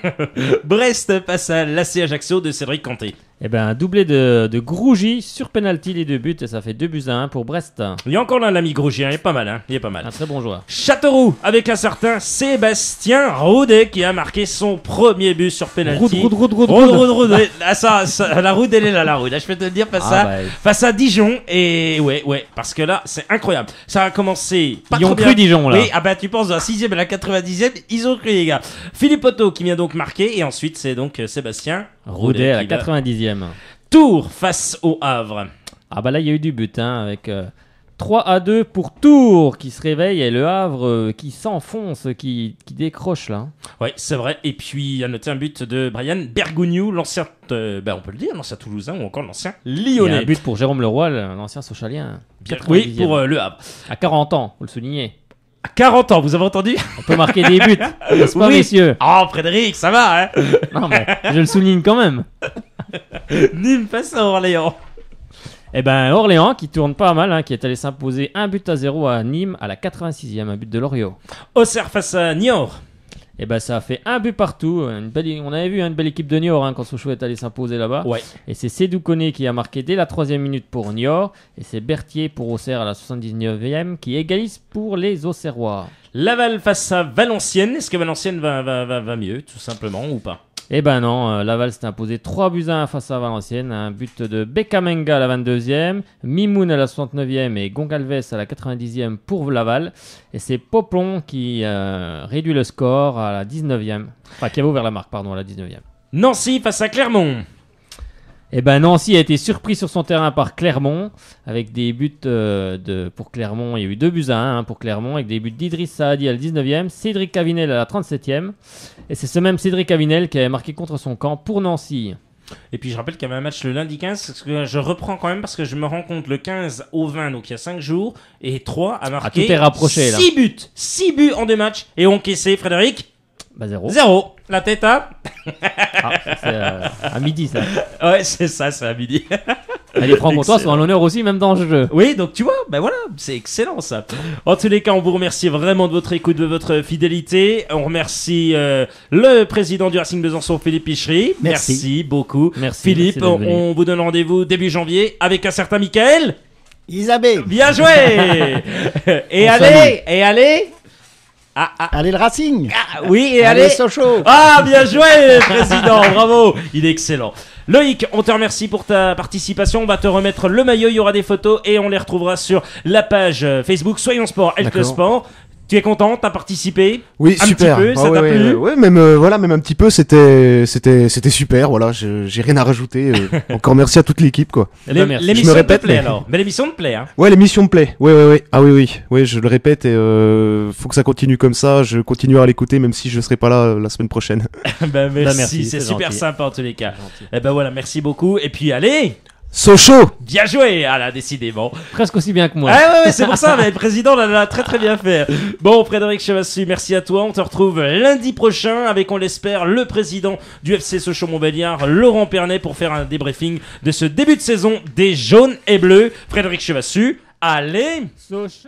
Brest passe à l'A C Ajaccio de Cédric Canté. Et ben, un doublé de, de Grougy sur penalty, les deux buts, et ça fait deux buts à un pour Brest. Il y a encore là l'ami Grosjean, il est pas mal, hein, il est pas mal. Un très bon joueur. Châteauroux avec un certain Sébastien Roudet qui a marqué son premier but sur penalty. Roud, roud, roud, roud, Roud, roud. roud, roud. Ah, ça, ça, la route elle est là, la route. Là, je peux te le dire face, Ah, à, bah, face à Dijon. Et ouais, ouais, parce que là, c'est incroyable. Ça a commencé. Pas Ils trop ont bien. cru Dijon, là. Oui, ah bah tu penses à la sixième et la quatre-vingt-dixième, ils ont cru les gars. Philippe Otto qui vient donc marquer et ensuite c'est donc euh, Sébastien Roudet à la qui va- quatre-vingt-dixième. Tours face au Havre. Ah bah là, il y a eu du but, hein, avec euh, trois à deux pour Tours qui se réveille et le Havre euh, qui s'enfonce, qui, qui décroche là. Oui, c'est vrai. Et puis, à noter un but de Brian Bergogneau, l'ancien, euh, ben, on peut le dire, l'ancien Toulousain ou encore l'ancien Il y Lyonnais. a un but pour Jérôme Leroy, l'ancien Sochalien. Bien, oui, pour euh, le Havre. À quarante ans, faut le souligner. À quarante ans, vous avez entendu? On peut marquer des buts, n'est-ce pas, oui. messieurs? Oh, Frédéric, ça va, hein? Non, mais je le souligne quand même. Nîmes face à Orléans. Eh ben, Orléans qui tourne pas mal, hein, qui est allé s'imposer un but à zéro à Nîmes à la quatre-vingt-sixième, un but de Loriot. Auxerre face à Niort. Eh ben, ça a fait un but partout. Une belle, on avait vu hein, une belle équipe de Niort hein, quand Sochaux est allé s'imposer là-bas. Ouais. Et c'est Sédou Koné qui a marqué dès la troisième minute pour Niort. Et c'est Berthier pour Auxerre à la soixante-dix-neuvième qui égalise pour les Auxerrois. Laval face à Valenciennes. Est-ce que Valenciennes va, va, va, va mieux, tout simplement, ou pas? Eh ben non, euh, Laval s'est imposé trois buts à un face à Valenciennes. Un but de Bekamenga à la vingt-deuxième, Mimoun à la soixante-neuvième et Gongalves à la quatre-vingt-dixième pour Laval. Et c'est Poplon qui euh, réduit le score à la dix-neuvième. Enfin, qui avait ouvert la marque, pardon, à la dix-neuvième. Nancy face à Clermont. Eh ben Nancy a été surpris sur son terrain par Clermont avec des buts euh, de pour Clermont. Il y a eu deux buts à un hein, pour Clermont avec des buts d'Idriss Saadi à la dix-neuvième, Cédric Cavinel à la trente-septième. Et c'est ce même Cédric Cavinel qui avait marqué contre son camp pour Nancy. Et puis je rappelle qu'il y avait un match le lundi quinze, parce que je reprends quand même parce que je me rends compte le quinze au vingt, donc il y a cinq jours, et trois a marqué ah, tout est rapproché, là. six buts. six buts en deux matchs, et encaissé, Frédéric. Bah zéro. Zéro. La tête à ah, c'est euh, à midi ça. Ouais, c'est ça, c'est à midi. Les Francs-Comtois sont à l'honneur aussi, même dans le jeu. Oui, donc tu vois, ben voilà, c'est excellent ça. En tous les cas, on vous remercie vraiment de votre écoute, de votre fidélité. On remercie euh, le président du Racing Besançon, Philippe Pichery. Merci. Merci beaucoup. Merci, Philippe, merci d'être venu. on vous donne rendez-vous début janvier avec un certain Michael. Isabelle. Bien joué. Et On allez, salue. et allez. Ah, ah. Allez le Racing. Ah, oui, et allez allez. Sochaux. Ah, bien joué, président, bravo. Il est excellent. Loïc, on te remercie pour ta participation. On va te remettre le maillot, il y aura des photos et on les retrouvera sur la page Facebook Soyons Sport, Health D'accord. Sport. Tu es content, t'as participé? Oui, un super. petit peu, Ah ça ouais, t'a ouais, plu? ouais, même euh, voilà, même un petit peu, c'était c'était c'était super. Voilà, je- j'ai rien à rajouter. euh, encore merci à toute l'équipe, quoi. Eh ben, merci. L'émission Je me te répète, plaît mais- alors. Mais l'émission te plaît, hein. Ouais, l'émission me plaît. Ouais, ouais, ouais. Ah oui, oui, oui. Je le répète et euh, faut que ça continue comme ça. Je continuerai à l'écouter, même si je serai pas là euh, la semaine prochaine. Ben merci, Bah, merci, c'est c'est super gentil. sympa en tous les cas. Et ben voilà, merci beaucoup. Et puis allez, Sochaux. bien joué. Ah là, décidément. Presque aussi bien que moi. Ah ouais, ouais, c'est pour ça, mais le président l'a l'a très très bien fait. Bon, Frédéric Chevassu, merci à toi. On te retrouve lundi prochain avec, on l'espère, le président du F C Sochaux-Montbéliard, Laurent Pernet, pour faire un débriefing de ce début de saison des jaunes et bleus. Frédéric Chevassu, allez Sochaux.